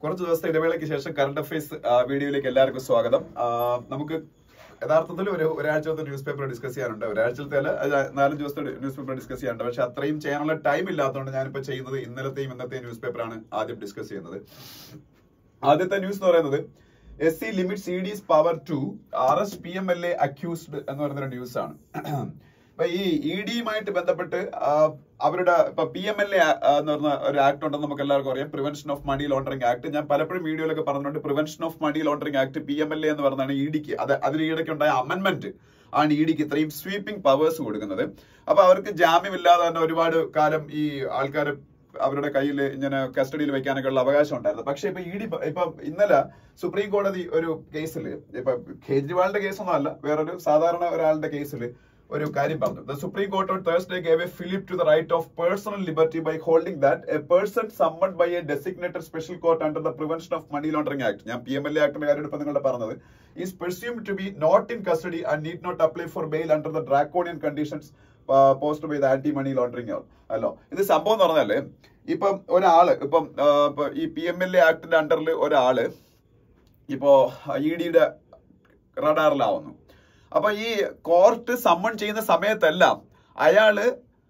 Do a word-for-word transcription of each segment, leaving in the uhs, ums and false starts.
കുറച്ച് ദിവസത്തെ ഇടവേളയ്ക്ക് ശേഷം കറണ്ട് അഫയേഴ്സ് വീഡിയോയിലേക്ക് എല്ലാവർക്കും സ്വാഗതം. നമുക്ക് യഥാർത്ഥത്തിൽ ഒരു ഒരാഴ്ചത്തെ ന്യൂസ് പേപ്പർ ഡിസ്കസ് ചെയ്യാനുണ്ട്. ഒരാഴ്ചത്തെ അല്ല, നാലഞ്ച് ദിവസത്തെ ന്യൂസ് പേപ്പർ ഡിസ്കസ് ചെയ്യാനുണ്ട്. പക്ഷെ അത്രയും ചെയ്യാനുള്ള ടൈം ഇല്ലാത്തതുകൊണ്ട് ഞാനിപ്പോൾ ചെയ്യുന്നത് ഇന്നലത്തെയും ഇന്നത്തെയും ന്യൂസ് പേപ്പറാണ് ആദ്യം ഡിസ്കസ് ചെയ്യുന്നത്. ആദ്യത്തെ ന്യൂസ് എന്ന് പറയുന്നത് എസ് സി ലിമിറ്റ് സി ഡിസ് power to arrest P M L A accused എന്ന് പറയുന്ന ന്യൂസ് ആണ്. അപ്പൊ ഈ ഇ ഡിയുമായിട്ട് ബന്ധപ്പെട്ട് അവരുടെ ഇപ്പൊ പി എം എൽ എ എന്ന് പറഞ്ഞ ഒരു ആക്ട് ഉണ്ടെന്ന് നമുക്ക് എല്ലാവർക്കും അറിയാം, prevention of money laundering act. ഞാൻ പലപ്പോഴും വീഡിയോയിലൊക്കെ പറഞ്ഞിട്ടുണ്ട്. Prevention of money laundering act P M L A എന്ന് പറഞ്ഞാണ് ഇ ഡിക്ക്, അത് അതിൽ ഈയിടയ്ക്ക് ഉണ്ടായ അമെന്റ്മെന്റ് ആണ് ഇ ഡിക്ക് ഇത്രയും സ്വീപ്പിംഗ് പവേഴ്സ് കൊടുക്കുന്നത്. അപ്പൊ അവർക്ക് ജാമ്യമില്ലാതെ തന്നെ ഒരുപാട് കാലം ഈ ആൾക്കാർ അവരുടെ കയ്യിൽ ഇങ്ങനെ കസ്റ്റഡിയിൽ വെക്കാനൊക്കെ ഉള്ള അവകാശം ഉണ്ടായിരുന്നു. പക്ഷെ ഇപ്പൊ ഇ ഡി ഇപ്പൊ ഇന്നലെ സുപ്രീം കോടതി ഒരു കേസിൽ, ഇപ്പൊ കേജ്രിവാളിന്റെ കേസൊന്നും അല്ല, വേറൊരു സാധാരണ ഒരാളുടെ കേസിൽ ഒരു കാര്യം പറഞ്ഞു. The Supreme Court on Thursday gave a fillip to the right of personal liberty by holding that a person summoned by a designated special court under the Prevention of Money Laundering Act, ഞാൻ P M L A ആക്ടിന്റെ കാര്യം ഇപ്പൊ നിങ്ങളുടെ പറഞ്ഞത്, is presumed to be not in custody and need not apply for bail under the draconian conditions uh, posed by the anti money laundering law. അല്ലോ, ഇത് സംഭവം എന്ന് പറഞ്ഞാല് ഇപ്പം ഒരാള് ഇപ്പം ഈ പി എം എൽ എ ആക്ടിന്റെ അണ്ടറിൽ ഒരാള് ഇപ്പോ ഇ ഡിയുടെ റഡാറിലാവുന്നു. അപ്പൊ ഈ കോർട്ട് സമ്മൺ ചെയ്യുന്ന സമയത്തെല്ലാം അയാള്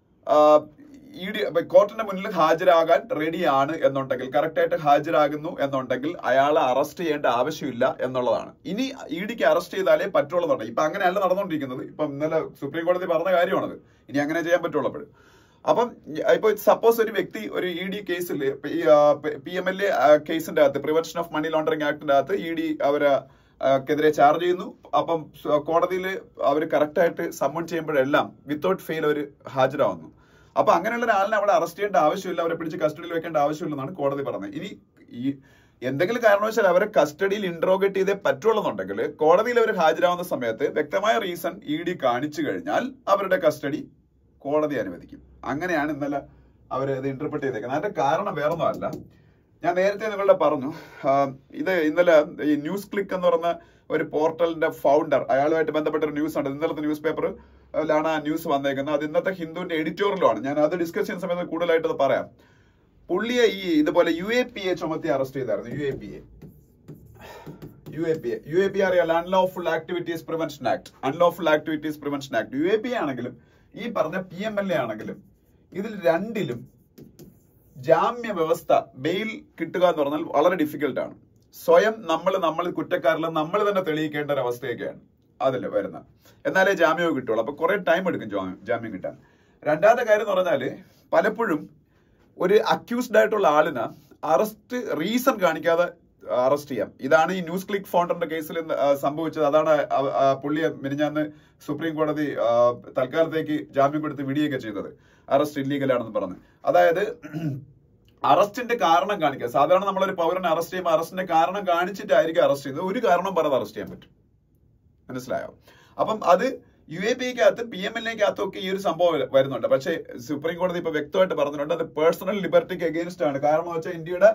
ഇ ഡി കോർട്ടിന്റെ മുന്നിൽ ഹാജരാകാൻ റെഡിയാണ് എന്നുണ്ടെങ്കിൽ, കറക്റ്റായിട്ട് ഹാജരാകുന്നു എന്നുണ്ടെങ്കിൽ അയാളെ അറസ്റ്റ് ചെയ്യേണ്ട ആവശ്യമില്ല എന്നുള്ളതാണ്. ഇനി ഇ ഡിക്ക് അറസ്റ്റ് ചെയ്താലേ പറ്റുള്ളതുണ്ട്. ഇപ്പൊ അങ്ങനെയല്ല നടന്നുകൊണ്ടിരിക്കുന്നത്. ഇപ്പൊ ഇന്നലെ സുപ്രീം കോടതി പറഞ്ഞ കാര്യമാണത്. ഇനി അങ്ങനെ ചെയ്യാൻ പറ്റുള്ളപ്പോൾ. അപ്പം ഇപ്പൊ സപ്പോസ് ഒരു വ്യക്തി ഒരു ഇ ഡി കേസിൽ, പി എം എൽ എ കേസിന്റെ അകത്ത്, പ്രിവെൻഷൻ ഓഫ് മണി ലോണ്ടറിംഗ് ആക്ടിന്റെ അകത്ത് ഇ ഡി അവരെ ക്കെതിരെ ചാർജ് ചെയ്യുന്നു. അപ്പം കോടതിയിൽ അവർ കറക്റ്റായിട്ട് സമ്മൺ ചെയ്യുമ്പോഴെല്ലാം വിത്തൗട്ട് ഫെയിൽ അവർ ഹാജരാവുന്നു. അപ്പൊ അങ്ങനെയുള്ള ഒരാളിനെ അവിടെ അറസ്റ്റ് ചെയ്യേണ്ട ആവശ്യമില്ല, അവരെ പിടിച്ച് കസ്റ്റഡിയിൽ വെക്കേണ്ട ആവശ്യമില്ലെന്നാണ് കോടതി പറഞ്ഞത്. ഇനി ഈ എന്തെങ്കിലും കാരണവശാൽ അവരെ കസ്റ്റഡിയിൽ ഇൻട്രോഗേറ്റ് ചെയ്തേ പറ്റുള്ളെന്നുണ്ടെങ്കിൽ കോടതിയിൽ അവർ ഹാജരാവുന്ന സമയത്ത് വ്യക്തമായ റീസൺ ഇ ഡി കാണിച്ചു കഴിഞ്ഞാൽ അവരുടെ കസ്റ്റഡി കോടതി അനുവദിക്കും. അങ്ങനെയാണ് ഇന്നലെ അവർ ഇത് ഇന്റർപ്രറ്റ് ചെയ്തേക്കുന്നത്. അതിന്റെ കാരണം വേറൊന്നും അല്ല, ഞാൻ നേരത്തെ നിങ്ങളുടെ പറഞ്ഞു, ഇത് ഇന്നലെ ഈ ന്യൂസ് ക്ലിക്ക് എന്ന് പറഞ്ഞ ഒരു പോർട്ടലിന്റെ ഫൗണ്ടർ, അയാളുമായിട്ട് ബന്ധപ്പെട്ട ഒരു ന്യൂസ് ഉണ്ട്. ഇന്നലത്തെ ന്യൂസ് പേപ്പറിലാണ് ആ ന്യൂസ് വന്നേക്കുന്നത്. അത് ഇന്നത്തെ ഹിന്ദുവിന്റെ എഡിറ്റോറിയലുമാണ്. ഞാൻ അത് ഡിസ്കസ് ചെയ്യുന്ന സമയത്ത് കൂടുതലായിട്ട് അത് പറയാം. പുള്ളിയെ ഈ ഇതുപോലെ യു എ പി എ ചുമത്തി അറസ്റ്റ് ചെയ്തായിരുന്നു. U A P A U A P A U A P അറിയാലോ, unlawful activities prevention act. Unlawful activities prevention act U A P A ആണെങ്കിലും ഈ പറഞ്ഞ പി എം എൽ എ ആണെങ്കിലും ഇതിൽ രണ്ടിലും ജാമ്യ വ്യവസ്ഥ, ബെയിൽ കിട്ടുക എന്ന് പറഞ്ഞാൽ വളരെ ഡിഫിക്കൽട്ടാണ്. സ്വയം നമ്മൾ നമ്മൾ കുറ്റക്കാരില്ല, നമ്മൾ തന്നെ തെളിയിക്കേണ്ട ഒരു അവസ്ഥയൊക്കെയാണ് അതിൽ വരുന്നത്. എന്നാലേ ജാമ്യവും കിട്ടുള്ളൂ. അപ്പൊ കുറെ ടൈം എടുക്കും ജാമ്യം കിട്ടാൻ. രണ്ടാമത്തെ കാര്യം എന്ന് പറഞ്ഞാല് പലപ്പോഴും ഒരു അക്യൂസ്ഡ് ആയിട്ടുള്ള ആളിന് അറസ്റ്റ് റീസൺ കാണിക്കാതെ അറസ്റ്റ് ചെയ്യാം. ഇതാണ് ഈ ന്യൂസ് ക്ലിക്ക് ഫൗണ്ടറിന്റെ കേസിൽ സംഭവിച്ചത്. അതാണ് പുള്ളിയെ മിനിഞ്ഞാന്ന് സുപ്രീം കോടതി തൽക്കാലത്തേക്ക് ജാമ്യം കൊടുത്ത് വിടുകയൊക്കെ ചെയ്തത്, അറസ്റ്റ് ഇല്ലീഗലാണെന്ന് പറഞ്ഞു. അതായത് അറസ്റ്റിന്റെ കാരണം കാണിക്കുക. സാധാരണ നമ്മളൊരു പൗരനെ അറസ്റ്റ് ചെയ്യുമ്പോൾ അറസ്റ്റിന്റെ കാരണം കാണിച്ചിട്ടായിരിക്കും അറസ്റ്റ് ചെയ്യുന്നത്. ഒരു കാരണം പറയാതെ അറസ്റ്റ് ചെയ്യാൻ പറ്റും. മനസ്സിലായോ? അപ്പം അത് യു എ പി ക്കകത്ത് പി എം എൽ എക്കകത്തും ഒക്കെ ഈ ഒരു സംഭവം വരുന്നുണ്ട്. പക്ഷേ സുപ്രീം കോടതി ഇപ്പൊ വ്യക്തമായിട്ട് പറഞ്ഞിട്ടുണ്ട് അത് പേഴ്സണൽ ലിബർട്ടിക്ക് അഗേൻസ്റ്റ് ആണ്. കാരണം എന്ന് വെച്ചാൽ ഇന്ത്യയുടെ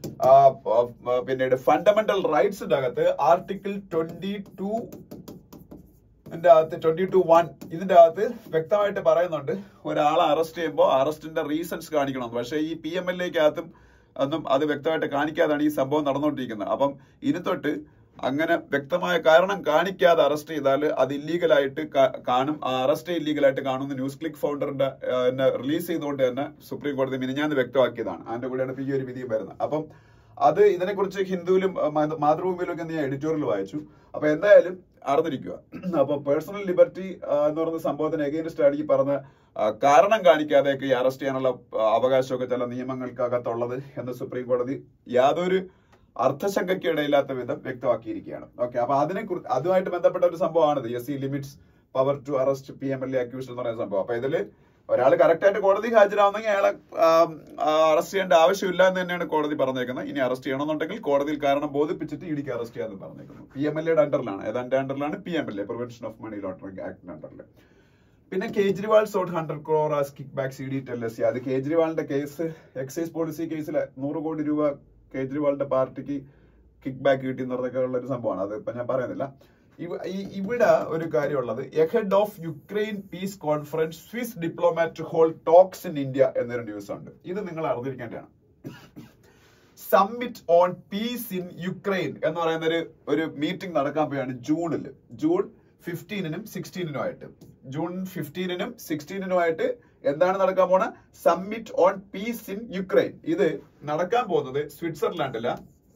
പിന്നീട് ഫണ്ടമെന്റൽ റൈറ്റ്സിന്റെ അകത്ത് ആർട്ടിക്കിൾ ട്വന്റി ടു ഇതിന്റെ അകത്ത് ട്വന്റി ടു വൺ ഇതിന്റെ അകത്ത് വ്യക്തമായിട്ട് പറയുന്നുണ്ട് ഒരാളെ അറസ്റ്റ് ചെയ്യുമ്പോൾ അറസ്റ്റിന്റെ റീസൺസ് കാണിക്കണം. പക്ഷേ ഈ പി എം എൽ എക്കകത്തും ഒന്നും അത് വ്യക്തമായിട്ട് കാണിക്കാതാണ് ഈ സംഭവം നടന്നുകൊണ്ടിരിക്കുന്നത്. അപ്പം ഇനി തൊട്ട് അങ്ങനെ വ്യക്തമായ കാരണം കാണിക്കാതെ അറസ്റ്റ് ചെയ്താൽ അത് ഇല്ലീഗലായിട്ട് കാണും. ആ അറസ്റ്റ് ഇല്ലീഗലായിട്ട് കാണുന്ന ന്യൂസ് ക്ലിക്ക് ഫൗണ്ടറിന്റെ റിലീസ് ചെയ്തുകൊണ്ട് തന്നെ സുപ്രീം കോടതി മിനിഞ്ഞാന്ന് വ്യക്തമാക്കിയതാണ്. അതിന്റെ കൂടെയാണ് ഈ ഒരു വിധിയും വരുന്നത്. അപ്പം അത് ഇതിനെക്കുറിച്ച് ഹിന്ദുവിലും മാതൃഭൂമിയിലും ഒക്കെ ഞാൻ എഡിറ്റോറിയൽ വായിച്ചു. അപ്പൊ എന്തായാലും അറിഞ്ഞിരിക്കുക. അപ്പൊ പേഴ്സണൽ ലിബർട്ടി എന്ന് പറയുന്ന സംഭവത്തിന് എഗെയിൻസ്റ്റ് ആണ് ഈ പറഞ്ഞ കാരണം കാണിക്കാതെയൊക്കെ ഈ അറസ്റ്റ് ചെയ്യാനുള്ള അവകാശമൊക്കെ ചില നിയമങ്ങൾക്കകത്തുള്ളത് എന്ന് സുപ്രീം കോടതി യാതൊരു അർത്ഥശങ്കയ്ക്ക് ഇടയില്ലാത്ത വിധം വ്യക്തമാക്കിയിരിക്കുകയാണ്. ഓക്കെ, അപ്പൊ അതിനെ കുറിച്ച് അതുമായിട്ട് ബന്ധപ്പെട്ട ഒരു സംഭവമാണിത്, S C limits power to arrest P M L A accused എന്ന് പറയുന്ന സംഭവം. അപ്പൊ ഇതില് ഒരാൾ കറക്റ്റായിട്ട് കോടതി ഹാജരാവുന്നെങ്കിൽ അയാളെ അറസ്റ്റ് ചെയ്യേണ്ട ആവശ്യമില്ല എന്ന് തന്നെയാണ് കോടതി പറഞ്ഞേക്കുന്നത്. ഇനി അറസ്റ്റ് ചെയ്യണമെന്നുണ്ടെങ്കിൽ കോടതിയിൽ കാരണം ബോധിപ്പിച്ചിട്ട് ഇ ഡിക്ക് അറസ്റ്റ് ചെയ്യാമെന്ന് പറഞ്ഞേക്കുന്നു. പി എം എൽ എയുടെ അണ്ടറിലാണ്, ഏതാണ്ട് അണ്ടറിലാണ് P M L A, prevention of money laundering ആക്ടിന്റെ അണ്ടറിൽ. പിന്നെ Kejriwal sought hundred crore as kickback C D tells C. അത് കേജ്രിവാളിന്റെ കേസ്, എക്സൈസ് പോളിസി കേസിൽ നൂറ് കോടി രൂപ കേജ്രിവാളിന്റെ പാർട്ടിക്ക് കിക്ക് ബാക്ക് കിട്ടി എന്ന് പറഞ്ഞൊക്കെ ഉള്ള ഒരു സംഭവമാണ്. അത് ഇപ്പൊ ഞാൻ പറയുന്നില്ല. ഇവിടെ ഒരു കാര്യമുള്ളത്, ahead of Ukraine peace conference Swiss diplomat hold talks in India എന്നൊരു ന്യൂസ് ഉണ്ട്. ഇത് നിങ്ങൾ അറിഞ്ഞിരിക്കേണ്ടതാണ്. Summit on peace in Ukraine എന്ന് പറയുന്ന ഒരു ഒരു മീറ്റിംഗ് നടക്കാൻ പോയാണ് ജൂണിൽ ജൂൺ ഫിഫ്റ്റീനിനും സിക്സ്റ്റീനിനും ആയിട്ട് ജൂൺ ഫിഫ്റ്റീനിനും സിക്സ്റ്റീനിനും ആയിട്ട് എന്താണ് നടക്കാൻ പോണ summit on peace in Ukraine. ഇത് നടക്കാൻ പോകുന്നത് സ്വിറ്റ്സർലാൻഡില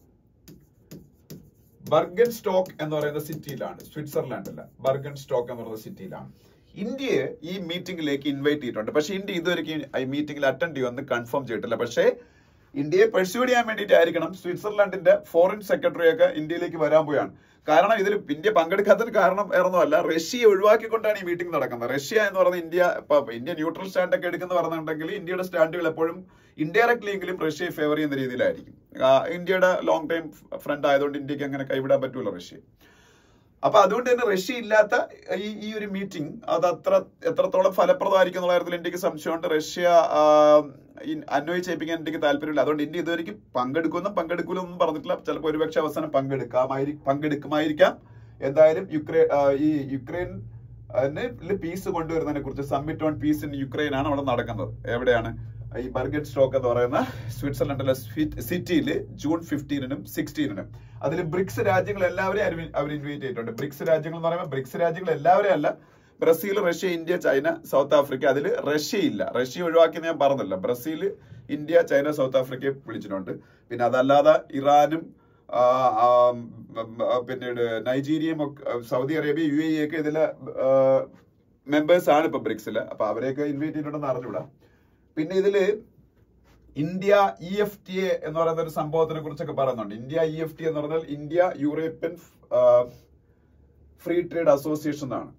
ബർഗൻ സ്റ്റോക്ക് എന്ന് പറയുന്ന സിറ്റിയിലാണ്. സ്വിറ്റ്സർലാൻഡില ബർഗൻ സ്റ്റോക്ക് എന്ന് പറയുന്ന സിറ്റിയിലാണ്. ഇന്ത്യയെ ഈ മീറ്റിംഗിലേക്ക് ഇൻവൈറ്റ് ചെയ്തിട്ടുണ്ട്. പക്ഷെ ഇന്ത്യ ഇതുവരെ ഈ മീറ്റിംഗിൽ അറ്റൻഡ് ചെയ്യുമെന്ന് കൺഫേം ചെയ്തിട്ടില്ല. പക്ഷേ ഇന്ത്യയെ പെർസ്യൂ ചെയ്യാൻ വേണ്ടിയിട്ടായിരിക്കണം സ്വിറ്റ്സർലാൻഡിന്റെ ഫോറിൻ സെക്രട്ടറി ഒക്കെ ഇന്ത്യയിലേക്ക് വരാൻ പോയാണ്. കാരണം ഇതിൽ ഇന്ത്യ പങ്കെടുക്കാത്തതിന് കാരണം വേറൊന്നുമല്ല, റഷ്യയെ ഒഴിവാക്കിക്കൊണ്ടാണ് ഈ മീറ്റിംഗ് നടക്കുന്നത്. റഷ്യ എന്ന് പറയുന്നത് ഇന്ത്യ ഇപ്പൊ ഇന്ത്യ ന്യൂട്രൽ സ്റ്റാൻഡ് ഒക്കെ എടുക്കുന്ന പറഞ്ഞിട്ടുണ്ടെങ്കിൽ ഇന്ത്യയുടെ സ്റ്റാൻഡുകൾ എപ്പോഴും ഇൻഡയറക്ട്ലി എങ്കിലും റഷ്യയെ ഫേവർ ചെയ്യുന്ന രീതിയിലായിരിക്കും. ഇന്ത്യയുടെ ലോങ് ടൈം ഫ്രണ്ട് ആയതുകൊണ്ട് ഇന്ത്യക്ക് അങ്ങനെ കൈവിടാൻ പറ്റൂല റഷ്യ. അപ്പൊ അതുകൊണ്ട് തന്നെ റഷ്യ ഇല്ലാത്ത ഈ ഈ ഒരു മീറ്റിംഗ് അത് അത്ര എത്രത്തോളം ഫലപ്രദമായിരിക്കും എന്നുള്ള കാര്യത്തിൽ ഇന്ത്യക്ക് സംശയമുണ്ട്. റഷ്യ അന്വയിച്ചേപ്പിക്കാൻ ഇന്ത്യക്ക് താല്പര്യമില്ല. അതുകൊണ്ട് ഇന്ത്യ ഇതുവരെയും പങ്കെടുക്കുമെന്നും പങ്കെടുക്കൂലെന്നും പറഞ്ഞിട്ടില്ല. ചിലപ്പോൾ ഒരുപക്ഷെ അവസാനം പങ്കെടുക്കാമായി പങ്കെടുക്കുമായിരിക്കാം. എന്തായാലും യുക്രൈൻ ഈ യുക്രൈൻ പീസ് കൊണ്ടുവരുന്നതിനെ കുറിച്ച് summit on peace in Ukraine ആണ് അവിടെ നടക്കുന്നത്. എവിടെയാണ്? ഈ ബർഗൻ സ്റ്റോക്ക് എന്ന് പറയുന്ന സ്വിറ്റ്സർലൻഡിലെ സിറ്റിയിൽ ജൂൺ ഫിഫ്റ്റീനിനും സിക്സ്റ്റീനിനും. അതിൽ ബ്രിക്സ് രാജ്യങ്ങൾ എല്ലാവരെയും അവർ ഇൻവൈറ്റ് ചെയ്തിട്ടുണ്ട്. ബ്രിക്സ് രാജ്യങ്ങൾ എന്ന് പറയുമ്പോൾ ബ്രിക്സ് രാജ്യങ്ങൾ എല്ലാവരെയും അല്ല, Brazil, Russia, India, China, South Africa. അതിൽ റഷ്യ ഇല്ല. റഷ്യ ഒഴിവാക്കി ഞാൻ പറഞ്ഞില്ല. ബ്രസീൽ, ഇന്ത്യ, ചൈന, സൗത്ത് ആഫ്രിക്കയെ വിളിച്ചിട്ടുണ്ട്. പിന്നെ അതല്ലാതെ ഇറാനും പിന്നീട് നൈജീരിയയും സൗദി അറേബ്യ, യു എ ഒക്കെ ഇതിലെ മെമ്പേഴ്സ് ആണ് ഇപ്പൊ ബ്രിക്സില്. അപ്പൊ അവരെയൊക്കെ ഇൻവൈറ്റ് ചെയ്തിട്ടുണ്ടെന്ന് അറിഞ്ഞൂടാ. പിന്നെ ഇതില് India E F T A എന്ന് പറയുന്ന ഒരു സംഭവത്തിനെ കുറിച്ചൊക്കെ പറയുന്നുണ്ട്. ഇന്ത്യ ഇ എഫ് ടി എന്ന് പറഞ്ഞാൽ India European free trade association എന്നാണ്.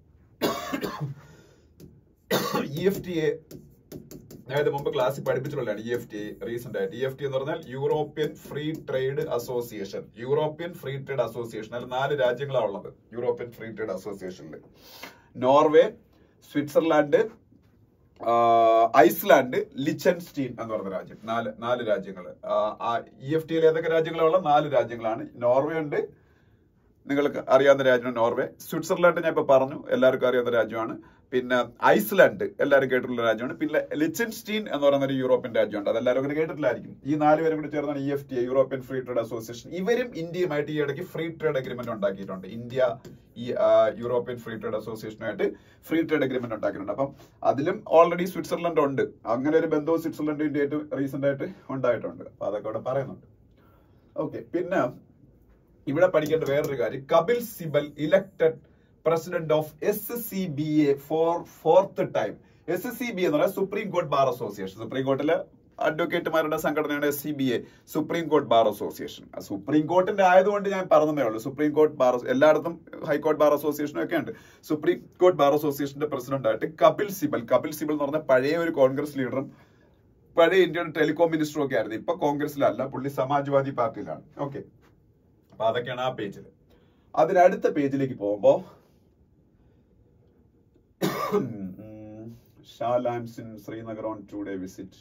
ഇ എഫ് ടി എ അതായത് മുമ്പ് ക്ലാസ്സിൽ പഠിപ്പിച്ചിട്ടുള്ളതാണ്. ഇ എഫ് ടി റീസെന്റ് ആയിട്ട് ഇ എഫ് ടി എന്ന് പറഞ്ഞാൽ European free trade association. European free trade association അതിൽ നാല് രാജ്യങ്ങളാണ് ഉള്ളത് യൂറോപ്യൻ ഫ്രീ ട്രേഡ് അസോസിയേഷനിൽ. നോർവേ, സ്വിറ്റ്സർലാൻഡ്, ഐസ്ലാൻഡ്, ലിച്ചൻസ്റ്റീൻ എന്ന് പറയുന്ന രാജ്യം. നാല് നാല് രാജ്യങ്ങൾ. ഇ എഫ് ടിയിൽ ഏതൊക്കെ രാജ്യങ്ങളുള്ള നാല് രാജ്യങ്ങളാണ്. നോർവേ ഉണ്ട്, നിങ്ങൾക്ക് അറിയാവുന്ന രാജ്യമാണ് നോർവേ. സ്വിറ്റ്സർലാൻഡ് ഞാൻ ഇപ്പൊ പറഞ്ഞു, എല്ലാവർക്കും അറിയാവുന്ന രാജ്യമാണ്. പിന്നെ ഐസ്ലാൻഡ് എല്ലാവരും കേട്ടിട്ടുള്ള രാജ്യമാണ്. പിന്നെ ലിച്ചൻസ്റ്റീൻ എന്ന് പറയുന്ന ഒരു യൂറോപ്യൻ രാജ്യമുണ്ട്, അതെല്ലാവരും അങ്ങനെ കേട്ടിട്ടില്ലായിരിക്കും. ഈ നാല് പേരും കൂടി ചേർന്നാണ് E F T, European free trade association. ഇവരും ഇന്ത്യയുമായിട്ട് ഈ ഇടയ്ക്ക് ഫ്രീ ട്രേഡ് അഗ്രിമെന്റ് ഉണ്ടാക്കിയിട്ടുണ്ട്. ഇന്ത്യ ഈ യൂറോപ്യൻ ഫ്രീ ട്രേഡ് അസോസിയേഷനുമായിട്ട് ഫ്രീ ട്രേഡ് അഗ്രിമെന്റ് ഉണ്ടാക്കിയിട്ടുണ്ട്. അപ്പം അതിലും ഓൾറെഡി സ്വിറ്റ്സർലൻഡ് ഉണ്ട്. അങ്ങനെ ഒരു ബന്ധവും സ്വിറ്റ്സർലൻഡ് ഇന്ത്യയായിട്ട് റീസെന്റ് ആയിട്ട് ഉണ്ടായിട്ടുണ്ട്. അപ്പൊ അതൊക്കെ ഇവിടെ പറയുന്നുണ്ട്. ഓക്കെ, പിന്നെ ഇവിടെ പഠിക്കേണ്ട വേറൊരു കാര്യം, Kapil Sibal elected president of S C B A four fourth time. S C B എന്ന് പറഞ്ഞാൽ supreme court bar association. Supreme കോർട്ടിലെ അഡ്വക്കേറ്റുമാരുടെ സംഘടനയാണ് S C B A, supreme court bar association. Supreme കോർട്ടിന്റെ ആയതുകൊണ്ട് ഞാൻ പറഞ്ഞതേ ഉള്ളൂ. സുപ്രീം കോർട്ട് ബാർ എല്ലായിടത്തും ഹൈക്കോർട്ട് ബാർ അസോസിയേഷനും ഒക്കെ ഉണ്ട്. സുപ്രീം കോർട്ട് ബാർ അസോസിയേഷന്റെ പ്രസിഡന്റ് ആയിട്ട് കപിൽ സിബൽ. കപിൽ സിബൽ എന്ന് പറഞ്ഞാൽ പഴയ ഒരു കോൺഗ്രസ് ലീഡറും പഴയ ഇന്ത്യയുടെ ടെലികോം മിനിസ്റ്ററും ഒക്കെ ആയിരുന്നു. ഇപ്പൊ കോൺഗ്രസിലല്ല, പുള്ളി സമാജ്വാദി പാർട്ടിയിലാണ്. ഓക്കെ, അപ്പൊ അതൊക്കെയാണ് ആ പേജിൽ. അതിനടുത്ത പേജിലേക്ക് പോകുമ്പോ Shah lands in Srinagar on two day visit.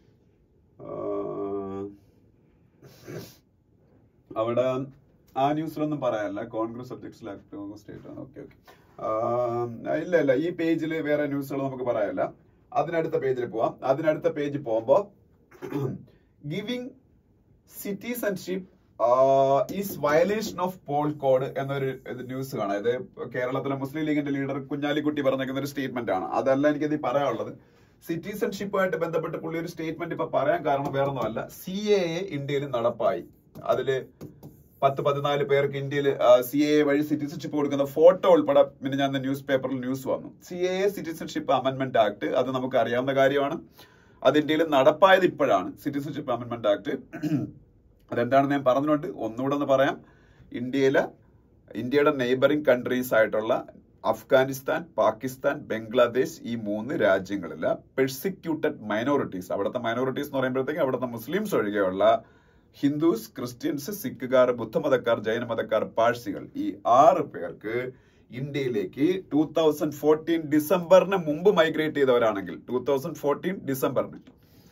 അവിടെ ആ ന്യൂസിലൊന്നും പറയാനല്ല. Congress objects state. Okay okay ഇല്ല ഇല്ല ഈ പേജിൽ വേറെ ന്യൂസുകൾ നമുക്ക് പറയാനല്ല. അതിനടുത്ത പേജിൽ പോവാം. അതിനടുത്ത പേജ് പോകുമ്പോ giving citizenship is violation of poll code എന്നൊരു ന്യൂസ് കാണാം. ഇത് കേരളത്തിലെ മുസ്ലിം ലീഗിന്റെ ലീഡർ കുഞ്ഞാലിക്കുട്ടി പറഞ്ഞിരിക്കുന്ന ഒരു സ്റ്റേറ്റ്മെന്റ് ആണ്. അതല്ല എനിക്കത് പറയാനുള്ളത്. സിറ്റിസൺഷിപ്പുമായിട്ട് ബന്ധപ്പെട്ട് പുള്ളി ഒരു സ്റ്റേറ്റ്മെന്റ് ഇപ്പൊ പറയാൻ കാരണം വേറൊന്നുമല്ല. സി എ എ ഇന്ത്യയിൽ നടപ്പായി. അതില് പത്ത് പതിനാല് പേർക്ക് ഇന്ത്യയിൽ സി എ വഴി സിറ്റിസൺഷിപ്പ് കൊടുക്കുന്ന ഫോട്ടോ ഉൾപ്പെടെ പിന്നെ ഞാൻ ന്യൂസ് പേപ്പറിൽ ന്യൂസ് വന്നു. C A citizenship amendment act, അത് നമുക്ക് അറിയാവുന്ന കാര്യമാണ്. അത് ഇന്ത്യയിൽ നടപ്പായത് ഇപ്പോഴാണ്. സിറ്റിസൺഷിപ്പ് അമെന്റ്മെന്റ് ആക്ട് അതെന്താണെന്ന് ഞാൻ പറഞ്ഞുകൊണ്ട് ഒന്നുകൂടെ ഒന്ന് പറയാം. ഇന്ത്യയിലെ ഇന്ത്യയുടെ നെയ്ബറിംഗ് കൺട്രീസ് ആയിട്ടുള്ള അഫ്ഗാനിസ്ഥാൻ, പാകിസ്ഥാൻ, ബംഗ്ലാദേശ് ഈ മൂന്ന് രാജ്യങ്ങളിലെ പെർസിക്യൂട്ടഡ് മൈനോറിറ്റീസ്, അവിടുത്തെ മൈനോറിറ്റീസ് എന്ന് പറയുമ്പോഴത്തേക്ക് അവിടുത്തെ മുസ്ലിംസ് ഒഴികെയുള്ള ഹിന്ദുസ്, ക്രിസ്ത്യൻസ്, സിഖുകാർ, ബുദ്ധമതക്കാർ, ജൈനമതക്കാർ, പാഴ്സികൾ ഈ ആറ് പേർക്ക് ഇന്ത്യയിലേക്ക് ടൂ തൗസൻഡ് ഫോർട്ടീൻ ഡിസംബറിന് മുമ്പ് മൈഗ്രേറ്റ് ചെയ്തവരാണെങ്കിൽ ടൂ തൗസൻഡ് ഫോർട്ടീൻ ഡിസംബറിന്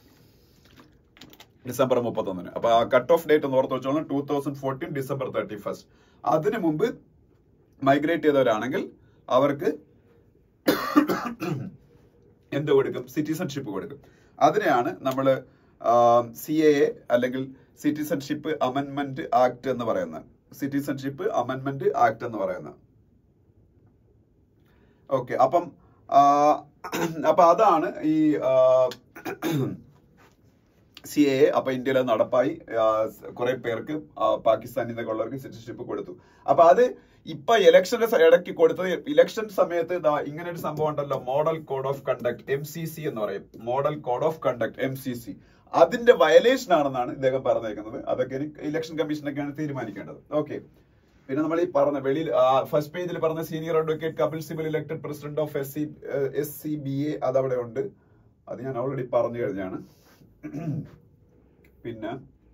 ഡിസംബർ മുപ്പത്തൊന്നിന് അപ്പൊ ആ കട്ട് ഓഫ് ഡേറ്റ് എന്ന് ഓർത്ത് വെച്ചോളാം. Two thousand fourteen December thirty first അതിന് മുമ്പ് മൈഗ്രേറ്റ് ചെയ്തവരാണെങ്കിൽ അവർക്ക് എന്ത് കൊടുക്കും? സിറ്റിസൺഷിപ്പ് കൊടുക്കും. അതിനെയാണ് നമ്മൾ സി എ എ അല്ലെങ്കിൽ സിറ്റിസൺഷിപ്പ് അമെൻമെന്റ് ആക്ട് എന്ന് പറയുന്നത്. സിറ്റിസൺഷിപ്പ് അമെൻമെന്റ് ആക്ട് എന്ന് പറയുന്നത്. ഓക്കെ, അപ്പം അപ്പൊ അതാണ് ഈ സി എ. അപ്പൊ ഇന്ത്യയിൽ നടപ്പായി, കുറെ പേർക്ക് പാകിസ്ഥാനിൽ നിന്നൊക്കെ ഉള്ളവർക്ക് സിറ്റിസൺഷിപ്പ് കൊടുത്തു. അപ്പൊ അത് ഇപ്പൊ ഇലക്ഷന്റെ ഇടയ്ക്ക് കൊടുത്തത്, ഇലക്ഷൻ സമയത്ത് ഇങ്ങനെ ഒരു സംഭവം ഉണ്ടല്ലോ, model code of conduct, M C C എന്ന് പറയും, model code of conduct M C C, അതിന്റെ വയലേഷൻ ആണെന്നാണ് ഇദ്ദേഹം പറഞ്ഞേക്കുന്നത്. അതൊക്കെ ഇലക്ഷൻ കമ്മീഷനൊക്കെയാണ് തീരുമാനിക്കേണ്ടത്. ഓക്കെ, പിന്നെ നമ്മൾ ഈ പറഞ്ഞ വെളിയിൽ ഫസ്റ്റ് പേജിൽ പറഞ്ഞ senior advocate Kapil Sibal elected president of S C S C B A, അതവിടെ ഉണ്ട്. അത് ഞാൻ ഓൾറെഡി പറഞ്ഞു കഴിഞ്ഞാണ്. പിന്നെ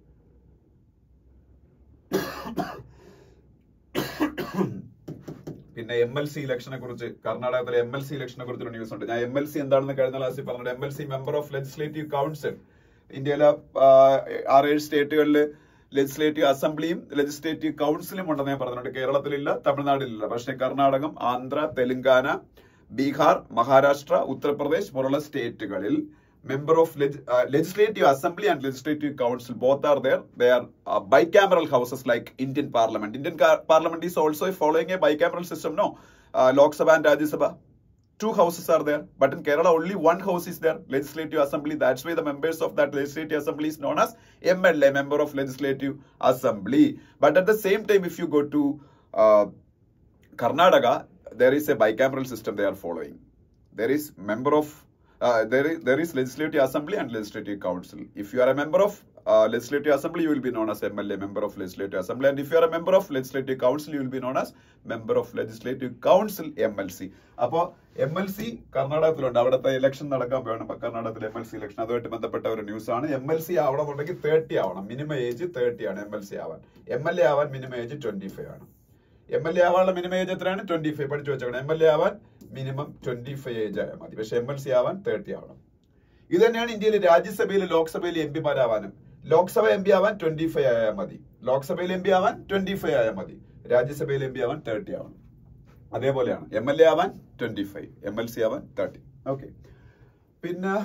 പിന്നെ എം എൽ സി ഇലക്ഷനെ കുറിച്ച്, കർണാടകത്തിലെ എം എൽ സി ഇലക്ഷനെ കുറിച്ചൊരു ന്യൂസ് ഉണ്ട്. ഞാൻ എം എൽ സി എന്താണെന്ന് കഴിഞ്ഞ ക്ലാസ്സിൽ പറഞ്ഞത്. M L C member of legislative council. ഇന്ത്യയിലെ ആറേഴ് സ്റ്റേറ്റുകളിൽ ലെജിസ്ലേറ്റീവ് അസംബ്ലിയും ലെജിസ്ലേറ്റീവ് കൗൺസിലും ഉണ്ടെന്ന് ഞാൻ പറഞ്ഞിട്ടുണ്ട്. കേരളത്തിലില്ല, തമിഴ്നാട്ടിലില്ല. പക്ഷേ കർണാടകം, ആന്ധ്ര, തെലുങ്കാന, ബീഹാർ, മഹാരാഷ്ട്ര, ഉത്തർപ്രദേശ് പോലുള്ള സ്റ്റേറ്റുകളിൽ member of leg uh, legislative assembly and legislative council, both are there. They are uh, bicameral houses like Indian parliament. Indian parliament is also following a bicameral system, no? uh, Lok Sabha and Rajya Sabha, two houses are there, but in Kerala only one house is there, legislative assembly. That's why the members of that legislative assembly is known as M L A, member of legislative assembly. But at the same time, if you go to uh, Karnataka, there is a bicameral system they are following. There is member of Uh, there is there is legislative assembly and legislative council. If you are a member of uh, legislative assembly, you will be known as M L A, member of legislative assembly, and if you are a member of legislative council, you will be known as member of legislative council, M L C. അപ്പോ M L C കർണാടകത്തിലുണ്ട്. അവിടുത്തെ election നടക്കാൻ വേണം. കർണാടകത്തിലെ M L C election, അതുമായിട്ട് ബന്ധപ്പെട്ട ഒരു news ആണ്. എം എൽ സി ആവണമെന്നുണ്ടെങ്കിൽ തേർട്ടി ആവണം, മിനിമം ഏജ് തേർട്ടി ആണ് എം എൽ സി ആവാൻ. എം എൽ എ ആവാൻ മിനിമം ഏജ് ട്വന്റി ഫൈവ് ആണ്. എം എൽ എ ആവാനുള്ള മിനിമം ഏജ് എത്രയാണ്? Twenty five. പഠിച്ചു വെച്ചോക്കണം. എം എൽ എ ആവാൻ മിനിമം ട്വന്റി ഫൈവ് ഏജ് ആയാൽ മതി. പക്ഷെ എം എൽ സി ആവാൻ തേർട്ടി ആവണം. ഇത് തന്നെയാണ് ഇന്ത്യയിൽ രാജ്യസഭയിൽ ലോക്സഭയിൽ എം പിമാരാവാനും. ലോക്സഭ എം പി ആവാൻ ട്വന്റി ഫൈവ് ആയാൽ മതി. ലോക്സഭയിൽ എം പി ആവാൻ ട്വന്റി ഫൈവ് ആയാൽ മതി. രാജ്യസഭയിൽ എം പി ആവാൻ തേർട്ടി ആവണം. അതേപോലെയാണ് എം എൽ എ ആവാൻ twenty five, M L C ആവാൻ തേർട്ടി. ഓക്കെ, പിന്നെ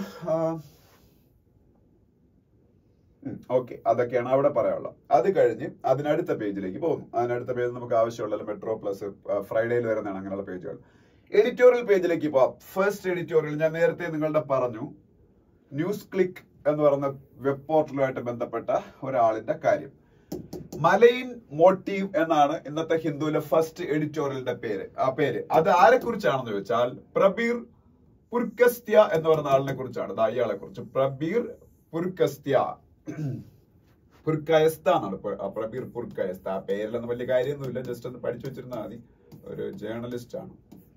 ഓക്കെ, അതൊക്കെയാണ് അവിടെ പറയാനുള്ളത്. അത് കഴിഞ്ഞ് അതിനടുത്ത പേജിലേക്ക് പോകുന്നു. അതിനടുത്ത പേജ് നമുക്ക് ആവശ്യമുള്ള മെട്രോ പ്ലസ് ഫ്രൈഡേയിൽ വരുന്നതാണ് അങ്ങനെയുള്ള പേജുകൾ. എഡിറ്റോറിയൽ പേജിലേക്ക് പോവാം. ഫസ്റ്റ് എഡിറ്റോറിയൽ ഞാൻ നേരത്തെ നിങ്ങളുടെ പറഞ്ഞു, ന്യൂസ് ക്ലിക്ക് എന്ന് പറയുന്ന വെബ് പോർട്ടലുമായിട്ട് ബന്ധപ്പെട്ട ഒരാളിന്റെ കാര്യം. മലൈൻ മോട്ടീവ് എന്നാണ് ഇന്നത്തെ ഹിന്ദുവിലെ ഫസ്റ്റ് എഡിറ്റോറിയലിന്റെ പേര്. ആ പേര് അത് ആരെ കുറിച്ചാണെന്ന് ചോദിച്ചാൽ പ്രബീർ പുർക്കസ്ത്യ എന്ന് പറയുന്ന ആളിനെ കുറിച്ചാണ്. ഇയാളെ കുറിച്ച് പ്രബീർ പുർക്കസ്ത്യ, പുർക്കയസ്ത എന്നാണ്. പ്രബീർ പുർക്കയസ്ത. ആ പേരിലൊന്നും വലിയ കാര്യമൊന്നുമില്ല, ജസ്റ്റ് ഒന്ന് പഠിച്ചു വെച്ചിരുന്നാൽ മതി. ഒരു ജേർണലിസ്റ്റ് ആണ്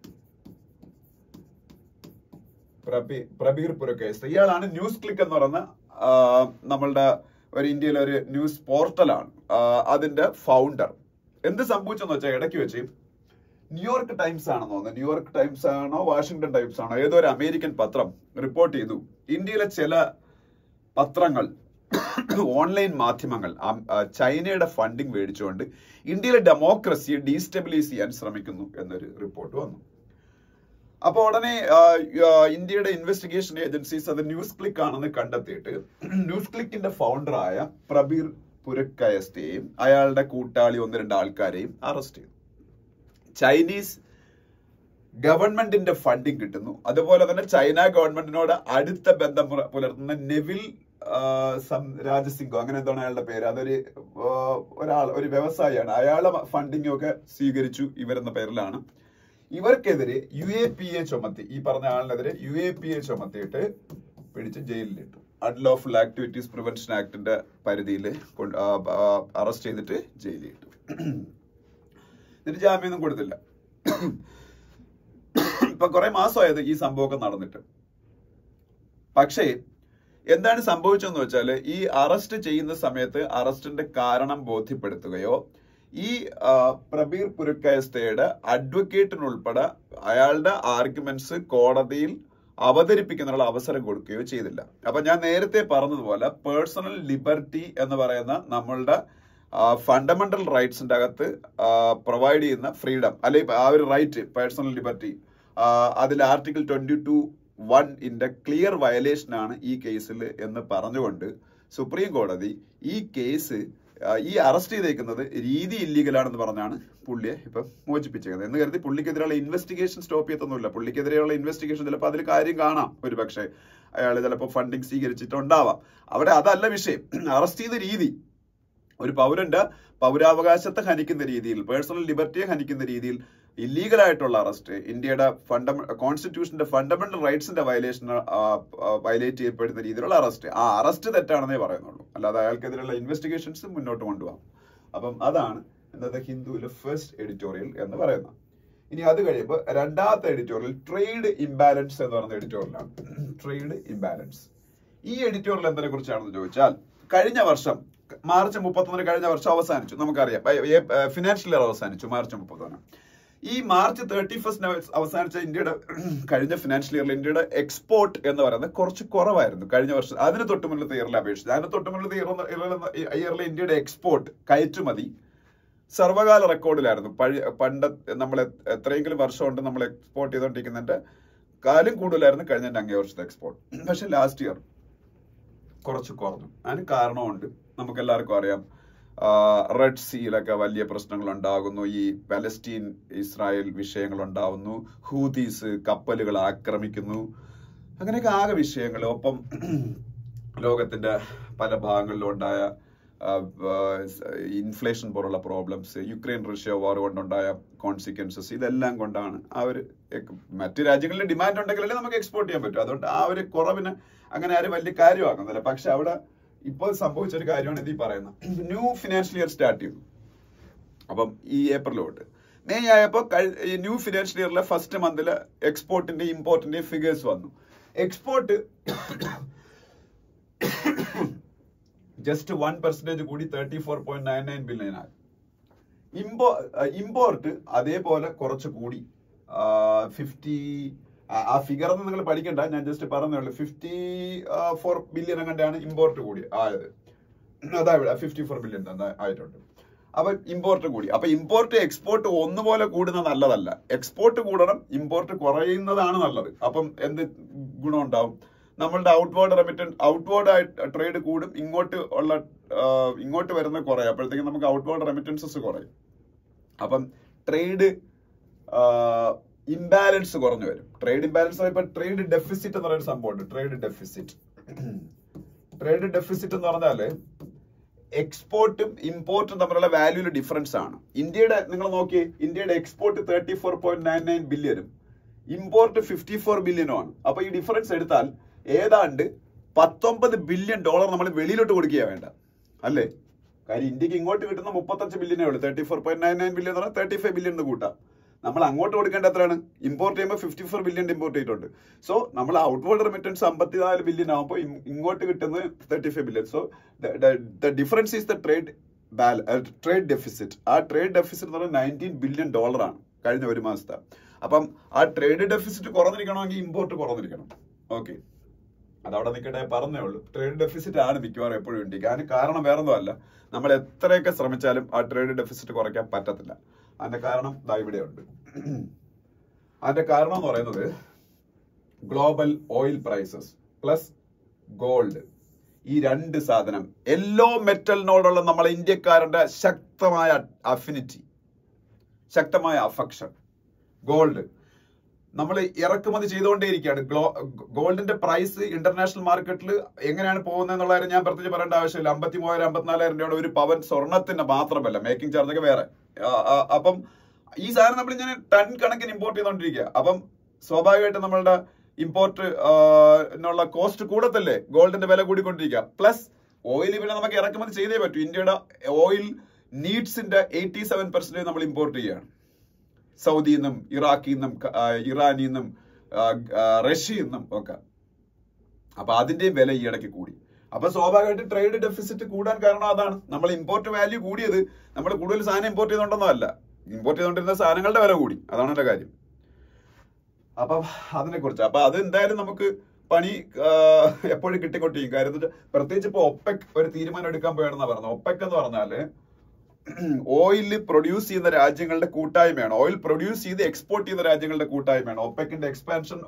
പ്രബീർ പുർക്കയസ്ത. ഇയാളാണ് ന്യൂസ് ക്ലിക്ക് എന്ന് പറയുന്ന നമ്മളുടെ ഒരു ഇന്ത്യയിലെ ഒരു ന്യൂസ് പോർട്ടലാണ്. അതിന്റെ ഫൗണ്ടർ. എന്ത് സംഭവിച്ചെന്ന് വെച്ചാൽ ഇടയ്ക്ക് വെച്ച് ന്യൂയോർക്ക് ടൈംസ് ആണെന്ന് തോന്നുന്നു, ന്യൂയോർക്ക് ടൈംസ് ആണോ വാഷിംഗ്ടൺ ടൈംസ് ആണോ, ഏതോ ഒരു അമേരിക്കൻ പത്രം റിപ്പോർട്ട് ചെയ്തു, ഇന്ത്യയിലെ ചില പത്രങ്ങൾ, ഓൺലൈൻ മാധ്യമങ്ങൾ ചൈനയുടെ ഫണ്ടിങ് മേടിച്ചുകൊണ്ട് ഇന്ത്യയിലെ ഡെമോക്രസിയെ ഡീസ്റ്റെബിലൈസ് ചെയ്യാൻ ശ്രമിക്കുന്നു എന്നൊരു റിപ്പോർട്ട് വന്നു. അപ്പൊ ഉടനെ ഇന്ത്യയുടെ ഇൻവെസ്റ്റിഗേഷൻ ഏജൻസീസ് അത് ന്യൂസ് ക്ലിക്ക് ആണെന്ന് കണ്ടെത്തിയിട്ട് ന്യൂസ് ക്ലിക്കിന്റെ ഫൗണ്ടറായ പ്രബീർ പുരക്കയസ്തയെയും അയാളുടെ കൂട്ടാളി ഒന്ന് രണ്ട് ആൾക്കാരെയും അറസ്റ്റ് ചെയ്തു. ചൈനീസ് ഗവൺമെന്റിന്റെ ഫണ്ടിങ് കിട്ടുന്നു. അതുപോലെ തന്നെ ചൈന ഗവൺമെന്റിനോട് അടുത്ത ബന്ധം പുലർത്തുന്ന നെവിൽ രാജസിംഗോ അങ്ങനെ എന്താണ് അയാളുടെ പേര്, അതൊരു ഒരാൾ ഒരു വ്യവസായിയാണ്. അയാളെ ഫണ്ടിങ് ഒക്കെ സ്വീകരിച്ചു ഇവരെന്ന പേരിലാണ്. ഇവർക്കെതിരെ യു എ പി എ ചുമത്തി, ഈ പറഞ്ഞ ആളിനെതിരെ യു എ പി എ ചുമത്തിയിട്ട് പിടിച്ച് ജയിലിലിട്ടു. അൺലോഫുൾ ആക്ടിവിറ്റീസ് പ്രിവെൻഷൻ ആക്ടിന്റെ പരിധിയിൽ അറസ്റ്റ് ചെയ്തിട്ട് ജയിലിലിട്ടു. എന്നിട്ട് ജാമ്യമൊന്നും കൊടുത്തില്ല. ഇപ്പൊ കുറെ മാസമായത് ഈ സംഭവമൊക്കെ നടന്നിട്ട്. പക്ഷേ എന്താണ് സംഭവിച്ചതെന്ന് വെച്ചാൽ ഈ അറസ്റ്റ് ചെയ്യുന്ന സമയത്ത് അറസ്റ്റിന്റെ കാരണം ബോധ്യപ്പെടുത്തുകയോ ഈ പ്രബീർ പുരക്കയസ്തയുടെ അഡ്വക്കേറ്റിനുൾപ്പെടെ അയാളുടെ ആർഗ്യുമെന്റ്സ് കോടതിയിൽ അവതരിപ്പിക്കുന്നതിനുള്ള അവസരം കൊടുക്കുകയോ ചെയ്തില്ല. അപ്പൊ ഞാൻ നേരത്തെ പറഞ്ഞതുപോലെ പേഴ്സണൽ ലിബർട്ടി എന്ന് പറയുന്ന നമ്മളുടെ ഫണ്ടമെന്റൽ റൈറ്റ്സിന്റെ അകത്ത് പ്രൊവൈഡ് ചെയ്യുന്ന ഫ്രീഡം, അല്ലെങ്കിൽ ആ ഒരു റൈറ്റ് പേഴ്സണൽ ലിബർട്ടി, അതിൽ ആർട്ടിക്കിൾ ട്വന്റി ടു വൺ ഇന്റെ ക്ലിയർ വയലേഷൻ ആണ് ഈ കേസിൽ എന്ന് പറഞ്ഞുകൊണ്ട് സുപ്രീം കോടതി ഈ കേസ് ഈ അറസ്റ്റ് ചെയ്തേക്കുന്നത് രീതി ഇല്ലീഗലാണെന്ന് പറഞ്ഞാണ് പുള്ളിയെ ഇപ്പം മോചിപ്പിച്ചത്. എന്ന് കരുതി പുള്ളിക്കെതിരെയുള്ള ഇൻവെസ്റ്റിഗേഷൻ സ്റ്റോപ്പ് ചെയ്യത്തൊന്നുമില്ല. പുള്ളിക്കെതിരെയുള്ള ഇൻവെസ്റ്റിഗേഷൻ ചിലപ്പോൾ അതിൽ കാര്യം കാണാം, ഒരു പക്ഷേ അയാൾ ചിലപ്പോൾ ഫണ്ടിങ് സ്വീകരിച്ചിട്ടുണ്ടാവാം. അവിടെ അതല്ല വിഷയം. അറസ്റ്റ് ചെയ്ത രീതി ഒരു പൗരന്റെ പൗരാവകാശത്തെ ഹനിക്കുന്ന രീതിയിൽ, പേഴ്സണൽ ലിബർട്ടിയെ ഹനിക്കുന്ന രീതിയിൽ ഇല്ലീഗലായിട്ടുള്ള അറസ്റ്റ്, ഇന്ത്യയുടെ ഫണ്ടമെ കോൺസ്റ്റിറ്റ്യൂഷന്റെ ഫണ്ടമെന്റൽ റൈറ്റ്സിന്റെ വയലേഷൻ വയലേറ്റ് ചെയ്യപ്പെടുന്ന രീതിയിലുള്ള അറസ്റ്റ്, ആ അറസ്റ്റ് തെറ്റാണെന്നേ പറയുന്നുള്ളൂ. അല്ലാതെ അയാൾക്കെതിരെയുള്ള ഇൻവെസ്റ്റിഗേഷൻസ് മുന്നോട്ട് കൊണ്ടുപോകാം. അപ്പം അതാണ് ഇന്നത്തെ ഹിന്ദുവിലെ ഫസ്റ്റ് എഡിറ്റോറിയൽ എന്ന് പറയുന്നത്. ഇനി അത് കഴിയുമ്പോൾ രണ്ടാമത്തെ എഡിറ്റോറിയൽ ട്രേഡ് ഇംബാലൻസ് എന്ന് പറയുന്ന എഡിറ്റോറിയലാണ്. ട്രേഡ് ഇംബാലൻസ് ഈ എഡിറ്റോറിയൽ എന്തിനെ കുറിച്ചാണെന്ന് ചോദിച്ചാൽ, കഴിഞ്ഞ വർഷം മാർച്ച് മുപ്പത്തൊന്നിന് കഴിഞ്ഞ വർഷം അവസാനിച്ചു, നമുക്കറിയാം ഫിനാൻഷ്യൽ ഇയർ അവസാനിച്ചു മാർച്ച് മുപ്പത്തൊന്ന്. ഈ മാർച്ച് തേർട്ടി ഫസ്റ്റ് അവസാനിച്ച ഇന്ത്യയുടെ കഴിഞ്ഞ ഫിനാൻഷ്യൽ ഇയറിൽ ഇന്ത്യയുടെ എക്സ്പോർട്ട് എന്ന് പറയുന്നത് കുറച്ച് കുറവായിരുന്നു കഴിഞ്ഞ വർഷം. അതിന് തൊട്ട് മുന്നിലത്തെ ഇയറിലെ അപേക്ഷിച്ച് അതിന് തൊട്ട് മുന്നിലത്തെ ഇയറിലെ ഇന്ത്യയുടെ എക്സ്പോർട്ട് കയറ്റുമതി സർവകാല റെക്കോർഡിലായിരുന്നു. പഴയ പണ്ട് നമ്മൾ എത്രയെങ്കിലും വർഷം കൊണ്ട് നമ്മൾ എക്സ്പോർട്ട് ചെയ്തുകൊണ്ടിരിക്കുന്നതിന്റെ കാലം കൂടുതലായിരുന്നു കഴിഞ്ഞ അങ്ങേ വർഷത്തെ എക്സ്പോർട്ട്. പക്ഷെ ലാസ്റ്റ് ഇയർ കുറച്ച് കുറഞ്ഞു. അതിന് കാരണമുണ്ട്, നമുക്ക് എല്ലാവർക്കും അറിയാം. റെഡ് സീയിലൊക്കെ വലിയ പ്രശ്നങ്ങൾ ഉണ്ടാകുന്നു, ഈ പലസ്തീൻ ഇസ്രായേൽ വിഷയങ്ങൾ ഉണ്ടാവുന്നു, ഹൂതീസ് കപ്പലുകൾ ആക്രമിക്കുന്നു, അങ്ങനെയൊക്കെ ആകെ വിഷയങ്ങൾ. ഒപ്പം ലോകത്തിന്റെ പല ഭാഗങ്ങളിലും ഉണ്ടായ ഇൻഫ്ലേഷൻ പോലുള്ള പ്രോബ്ലംസ്, യുക്രൈൻ റഷ്യ വാർ കൊണ്ടുണ്ടായ കോൺസിക്വൻസസ്, ഇതെല്ലാം കൊണ്ടാണ് ആ ഒരു മറ്റു രാജ്യങ്ങളിൽ ഡിമാൻഡ് ഉണ്ടെങ്കിലല്ലേ നമുക്ക് എക്സ്പോർട്ട് ചെയ്യാൻ പറ്റും. അതുകൊണ്ട് ആ ഒരു കുറവിന് അങ്ങനെ ആരും വലിയ കാര്യമാക്കുന്നില്ല. പക്ഷെ അവിടെ ഇപ്പോൾ സംഭവിച്ച ഒരു കാര്യമാണ് ഇത് ഈ പറയുന്നത്. ന്യൂ ഫിനാൻഷ്യൽ ഇയർ സ്റ്റാർട്ട് ചെയ്തു. അപ്പം ഈ ഏപ്രിൽ തൊട്ട് മെയ് ആയപ്പോൾ ഈ ന്യൂ ഫിനാൻഷ്യൽ ഇയറിലെ ഫസ്റ്റ് മന്തില് എക്സ്പോർട്ടിന്റെ ഇമ്പോർട്ടിന്റെ ഫിഗേഴ്സ് വന്നു. എക്സ്പോർട്ട് ജസ്റ്റ് വൺ പെർസെന്റേജ് കൂടി thirty four point nine nine billion ആയി. ഇമ്പോ ഇമ്പോർട്ട് അതേപോലെ കുറച്ച് കൂടി ഫിഫ്റ്റി ആ ഫിഗർ ഒന്നും നിങ്ങൾ പഠിക്കണ്ട, ഞാൻ ജസ്റ്റ് പറഞ്ഞേ ഉള്ളൂ. ഫിഫ്റ്റി ഫോർ ബില്യൺ അങ്ങനെയാണ് ഇമ്പോർട്ട് കൂടി ആയത്. അതാ ഇവിടെ ഫിഫ്റ്റി ഫോർ ബില്യൺ ആയിട്ടുണ്ട്. അപ്പൊ ഇമ്പോർട്ട് കൂടി. അപ്പൊ ഇമ്പോർട്ട് എക്സ്പോർട്ട് ഒന്നുപോലെ കൂടുന്നത് നല്ലതല്ല. എക്സ്പോർട്ട് കൂടണം, ഇമ്പോർട്ട് കുറയുന്നതാണ് നല്ലത്. അപ്പം എന്ത് ഗുണം ഉണ്ടാവും? നമ്മളുടെ ഔട്ട്വേർഡ് റെമിറ്റൻസ് ഔട്ട്വേർഡ് ആയിട്ട് ട്രേഡ് കൂടും, ഇങ്ങോട്ട് ഉള്ള ഇങ്ങോട്ട് വരുന്ന കുറയും. അപ്പോഴത്തേക്കും നമുക്ക് ഔട്ട്വേർഡ് റെമിറ്റൻസസ് കുറയും. അപ്പം ട്രേഡ് ഇംബാലൻസ് കുറഞ്ഞു വരും. ട്രേഡ് ഇംബാലൻസ് ഇപ്പൊ ട്രേഡ് ഡെഫിസിറ്റ് എന്ന് പറയുന്ന സംഭവമുണ്ട്. ട്രേഡ് ഡെഫിസിറ്റ് ട്രേഡ് ഡെഫിസിറ്റ് എന്ന് പറഞ്ഞാല് എക്സ്പോർട്ടും ഇമ്പോർട്ടും തമ്മിലുള്ള വാല്യൂല് ഡിഫറൻസ് ആണ്. ഇന്ത്യയുടെ നിങ്ങൾ നോക്കിയേ, ഇന്ത്യയുടെ export thirty four point nine nine ബില്യനും ഇമ്പോർട്ട് ഫിഫ്റ്റി ഫോർ ബില്യനും ആണ്. അപ്പൊ ഈ ഡിഫറൻസ് എടുത്താൽ ഏതാണ്ട് പത്തൊമ്പത് ബില്യൺ ഡോളർ നമ്മൾ വെളിയിലോട്ട് കൊടുക്കുക വേണ്ട അല്ലേ? കാര്യം ഇന്ത്യക്ക് ഇങ്ങോട്ട് കിട്ടുന്ന മുപ്പത്തഞ്ച് ബില്യനേ ഉള്ളൂ. Thirty four point nine nine billion എന്ന് പറഞ്ഞാൽ തേർട്ടി ഫൈവ് ബില്യൺ എന്ന് കൂട്ടാം. നമ്മൾ അങ്ങോട്ട് കൊടുക്കേണ്ട എത്രയാണ്? ഇമ്പോർട്ട് ചെയ്യുമ്പോൾ ഫിഫ്റ്റി ഫോർ ബില്യൺ ഇമ്പോർട്ട് ചെയ്തിട്ടുണ്ട്. സോ നമ്മൾ ഔട്ട്വേർഡ് റെമിറ്റൻസ് അമ്പത്തിനാല് ബില്യൺ ആകുമ്പോൾ ഇങ്ങോട്ട് കിട്ടുന്നത് thirty five billion. So the difference is the trade trade deficit. ആ ട്രേഡ് ഡെഫിസിറ്റ് എന്ന് പറഞ്ഞാൽ നയൻറ്റീൻ ബില്യൺ ഡോളർ ആണ് കഴിഞ്ഞ ഒരു മാസത്തെ. അപ്പം ആ ട്രേഡ് ഡെഫിസിറ്റ് കുറഞ്ഞിരിക്കണമെങ്കിൽ ഇമ്പോർട്ട് കുറഞ്ഞിരിക്കണം. ഓക്കെ, അതവിടെ നിൽക്കട്ടെ, പറഞ്ഞേ ഉള്ളൂ. ട്രേഡ് ഡെഫിസിറ്റ് ആണ് മിക്കവാറും എപ്പോഴും ഉണ്ട്. അതിന് കാരണം വേറൊന്നും അല്ല, നമ്മൾ എത്രയൊക്കെ ശ്രമിച്ചാലും ആ ട്രേഡ് ഡെഫിസിറ്റ് കുറയ്ക്കാൻ പറ്റത്തില്ല. അതിന്റെ കാരണം ദാ ഇവിടെയുണ്ട്. അതിന്റെ കാരണം എന്ന് പറയുന്നത് global oil prices plus gold, ഈ രണ്ട് സാധനം, എല്ലോ മെറ്റലിനോടുള്ള നമ്മളെ ഇന്ത്യക്കാരുടെ ശക്തമായ അഫിനിറ്റി, ശക്തമായ അഫക്ഷൻ. ഗോൾഡ് നമ്മൾ ഇറക്കുമതി ചെയ്തുകൊണ്ടേയിരിക്കുകയാണ്. ഗ്ലോ ഗോൾഡിന്റെ പ്രൈസ് ഇന്റർനാഷണൽ മാർക്കറ്റിൽ എങ്ങനെയാണ് പോകുന്നത് എന്നുള്ള കാര്യം ഞാൻ പ്രത്യേകിച്ച് പറയേണ്ട ആവശ്യമില്ല. അമ്പത്തി മൂവായിരം അമ്പത്തിനാലായിരം രൂപയുടെ ഒരു പവൻ സ്വർണത്തിന്റെ മാത്രമല്ല, മേക്കിംഗ് ചാർജ് ഒക്കെ വേറെ. അപ്പം ഈ സാധനം നമ്മൾ ഇങ്ങനെ ടൺ കണക്കിന് ഇമ്പോർട്ട് ചെയ്തുകൊണ്ടിരിക്കുക. അപ്പം സ്വാഭാവികമായിട്ട് നമ്മളുടെ ഇമ്പോർട്ട് നുള്ള കോസ്റ്റ് കൂടത്തല്ലേ, ഗോൾഡിന്റെ വില കൂടിക്കൊണ്ടിരിക്കുക. പ്ലസ് ഓയിൽ പിന്നെ നമുക്ക് ഇറക്കുമതി ചെയ്തേ പറ്റൂ. ഇന്ത്യയുടെ ഓയിൽ നീഡ്സിന്റെ എയ്റ്റി സെവൻ പെർസെന്റേജ് നമ്മൾ ഇമ്പോർട്ട് ചെയ്യുകയാണ്, സൗദിയിൽ നിന്നും ഇറാഖിൽ നിന്നും ഇറാനിൽ നിന്നും റഷ്യയിൽ നിന്നും ഒക്കെ. അപ്പൊ അതിന്റെയും വില ഈ ഇടയ്ക്ക് കൂടി. അപ്പൊ സ്വാഭാവികമായിട്ട് ട്രേഡ് ഡെഫിസിറ്റ് കൂടാൻ കാരണം അതാണ്. നമ്മൾ ഇമ്പോർട്ട് വാല്യൂ കൂടിയത് നമ്മൾ കൂടുതൽ സാധനം ഇമ്പോർട്ട് ചെയ്തുകൊണ്ടൊന്നുമല്ല, ഇമ്പോർട്ട് ചെയ്തുകൊണ്ടിരുന്ന സാധനങ്ങളുടെ വില കൂടി. അതാണ് എന്റെ കാര്യം. അപ്പൊ അതിനെ കുറിച്ച് അപ്പൊ അത് എന്തായാലും നമുക്ക് പണി എപ്പോഴും കിട്ടിക്കൊണ്ടിരിക്കും. കാര്യം എന്താ വെച്ചാൽ പ്രത്യേകിച്ച് ഇപ്പൊ ഒപെക് ഒരു തീരുമാനം എടുക്കാൻ പോയാണെന്നാ പറഞ്ഞത്. ഒപെക് എന്ന് പറഞ്ഞാല് ഓയിൽ പ്രൊഡ്യൂസ് ചെയ്യുന്ന രാജ്യങ്ങളുടെ കൂട്ടായ്മയാണ്, ഓയിൽ പ്രൊഡ്യൂസ് ചെയ്ത് എക്സ്പോർട്ട് ചെയ്യുന്ന രാജ്യങ്ങളുടെ കൂട്ടായ്മയാണ്. ഒപെക്കിന്റെ expansion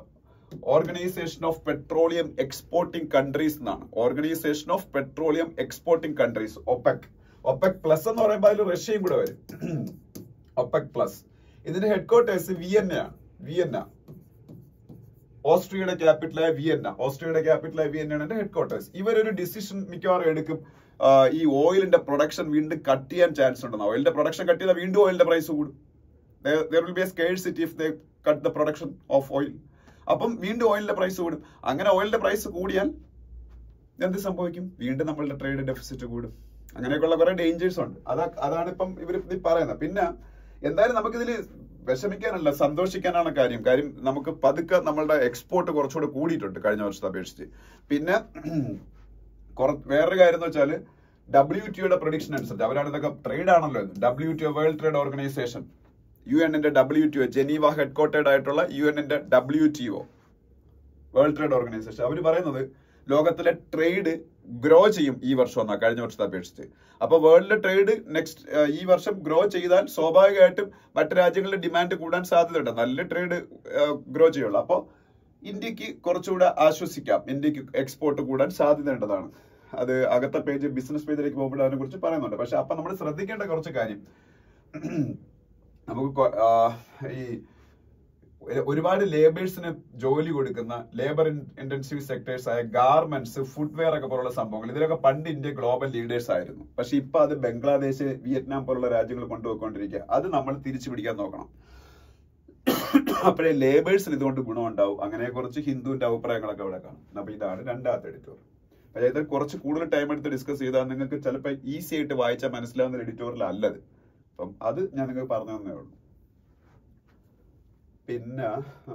organisation of petroleum exporting countries എന്നാണ്. Organisation of petroleum exporting countries, OPEC. OPEC plus എന്ന് പറയുമ്പോൾ അതിൽ റഷ്യയും കൂടെ വരും. OPEC plus. ഇതിന്റെ ഹെഡ് ക്വാർട്ടേഴ്സ് വിയന്ന ആണ്. വിയന്ന, ഓസ്ട്രിയയുടെ ക്യാപിറ്റലായ വിയന്ന. ഓസ്ട്രിയയുടെ ക്യാപിറ്റലായ വിയന്നയാണ് എന്റെ ഹെഡ് ക്വാർട്ടേഴ്സ്. ഇവരൊരു ഡിസിഷൻ മിക്കവാറും എടുക്കും, ഈ ഓയിലിന്റെ പ്രൊഡക്ഷൻ വീണ്ടും കട്ട് ചെയ്യാൻ ചാൻസ് ഉണ്ടെന്ന്. ഓയിലിന്റെ പ്രൊഡക്ഷൻ കട്ട് ചെയ്താൽ വീണ്ടും ഓയിലിന്റെ പ്രൈസ് കൂടും. there will be a scarcity if they cut the production of oil. അപ്പം വീണ്ടും ഓയിലിന്റെ പ്രൈസ് കൂടും. അങ്ങനെ ഓയിലിന്റെ പ്രൈസ് കൂടിയാൽ എന്ത് സംഭവിക്കും? വീണ്ടും നമ്മളുടെ ട്രേഡ് ഡെഫിസിറ്റ് കൂടും. അങ്ങനെയൊക്കെയുള്ള കുറെ ഡേഞ്ചേഴ്സ് ഉണ്ട്. അതാ അതാണ് ഇപ്പം ഇവർ പറയുന്നത്. പിന്നെ എന്തായാലും നമുക്കിതിൽ വിഷമിക്കാനല്ല, സന്തോഷിക്കാനാണ് കാര്യം. കാര്യം നമുക്ക് പതുക്കെ നമ്മളുടെ എക്സ്പോർട്ട് കുറച്ചുകൂടെ കൂടിയിട്ടുണ്ട് കഴിഞ്ഞ വർഷത്തെ അപേക്ഷിച്ച്. പിന്നെ വേറൊരു കാര്യം എന്ന് വെച്ചാൽ ഡബ്ല്യു ടിയുടെ പ്രൊഡിക്ഷൻ അനുസരിച്ച്, അവരാണ് ഇതൊക്കെ ട്രേഡ് ആണല്ലോ, W T world trade organisation, U എന്നിന്റെ W T O, Geneva headquartered ആയിട്ടുള്ള യു എന്നിന്റെ W T O, world trade organisation, അവർ പറയുന്നത് ലോകത്തിലെ ട്രേഡ് ഗ്രോ ചെയ്യും ഈ വർഷം എന്നാ കഴിഞ്ഞ വർഷത്തെ അപേക്ഷിച്ച്. അപ്പൊ വേൾഡിലെ ട്രേഡ് നെക്സ്റ്റ് ഈ വർഷം ഗ്രോ ചെയ്താൽ സ്വാഭാവികമായിട്ടും മറ്റു രാജ്യങ്ങളുടെ ഡിമാൻഡ് കൂടാൻ സാധ്യതയുണ്ട്. നല്ല ട്രേഡ് ഗ്രോ ചെയ്യുള്ളൂ. അപ്പോൾ ഇന്ത്യക്ക് കുറച്ചുകൂടെ ആശ്വസിക്കാം, ഇന്ത്യക്ക് എക്സ്പോർട്ട് കൂടാൻ സാധ്യതയുണ്ടതാണ്. അത് അകത്തെ പേജ് ബിസിനസ് പേജിലേക്ക് പോകുമ്പോൾ അതിനെ കുറിച്ച് പറയുന്നുണ്ട്. പക്ഷെ അപ്പൊ നമ്മൾ ശ്രദ്ധിക്കേണ്ട കുറച്ച് കാര്യം, നമുക്ക് ഈ ഒരുപാട് ലേബേഴ്സിന് ജോലി കൊടുക്കുന്ന ലേബർ ഇന്റൻസീവ് സെക്ടേഴ്സ് ആയ ഗാർമെന്റ്സ്, ഫുട്വെയർ ഒക്കെ പോലുള്ള സംഭവങ്ങൾ, ഇതിലൊക്കെ പണ്ട് ഇന്ത്യ ഗ്ലോബൽ ലീഡേഴ്സ് ആയിരുന്നു. പക്ഷെ ഇപ്പൊ അത് ബംഗ്ലാദേശ്, വിയറ്റ്നാം പോലുള്ള രാജ്യങ്ങൾ കൊണ്ടുപോയിക്കൊണ്ടിരിക്കുക. അത് നമ്മൾ തിരിച്ചു പിടിക്കാൻ നോക്കണം. അപ്പോഴേ ലേബേഴ്സിന് ഇതുകൊണ്ട് ഗുണമുണ്ടാവും. അങ്ങനെ കുറച്ച് ഹിന്ദുവിന്റെ അഭിപ്രായങ്ങളൊക്കെ അവിടെ കാണും. അപ്പൊ ഇതാണ് രണ്ടാമത്തെ എഡിറ്റോറിയൽ. അതായത് കുറച്ച് കൂടുതൽ ടൈം എടുത്ത് ഡിസ്കസ് ചെയ്താൽ നിങ്ങൾക്ക് ചിലപ്പോൾ ഈസി ആയിട്ട് വായിച്ചാൽ മനസ്സിലാവുന്ന എഡിറ്റോറിയൽ അല്ലത്. അപ്പം അത് ഞാൻ നിങ്ങൾക്ക് പറഞ്ഞു തന്നേ ഉള്ളൂ. പിന്നെ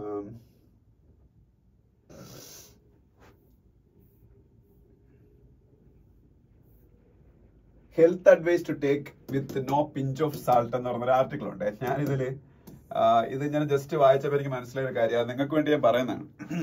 health advice to take with no pinch of salt എന്ന് പറഞ്ഞൊരു ആർട്ടിക്കിൾ ഉണ്ട്. ഞാനിതില് ഇത് ഞാൻ ജസ്റ്റ് വായിച്ചപ്പോൾ എനിക്ക് മനസ്സിലായ കാര്യം, നിങ്ങൾക്ക് വേണ്ടി ഞാൻ പറയുന്നതാണ്.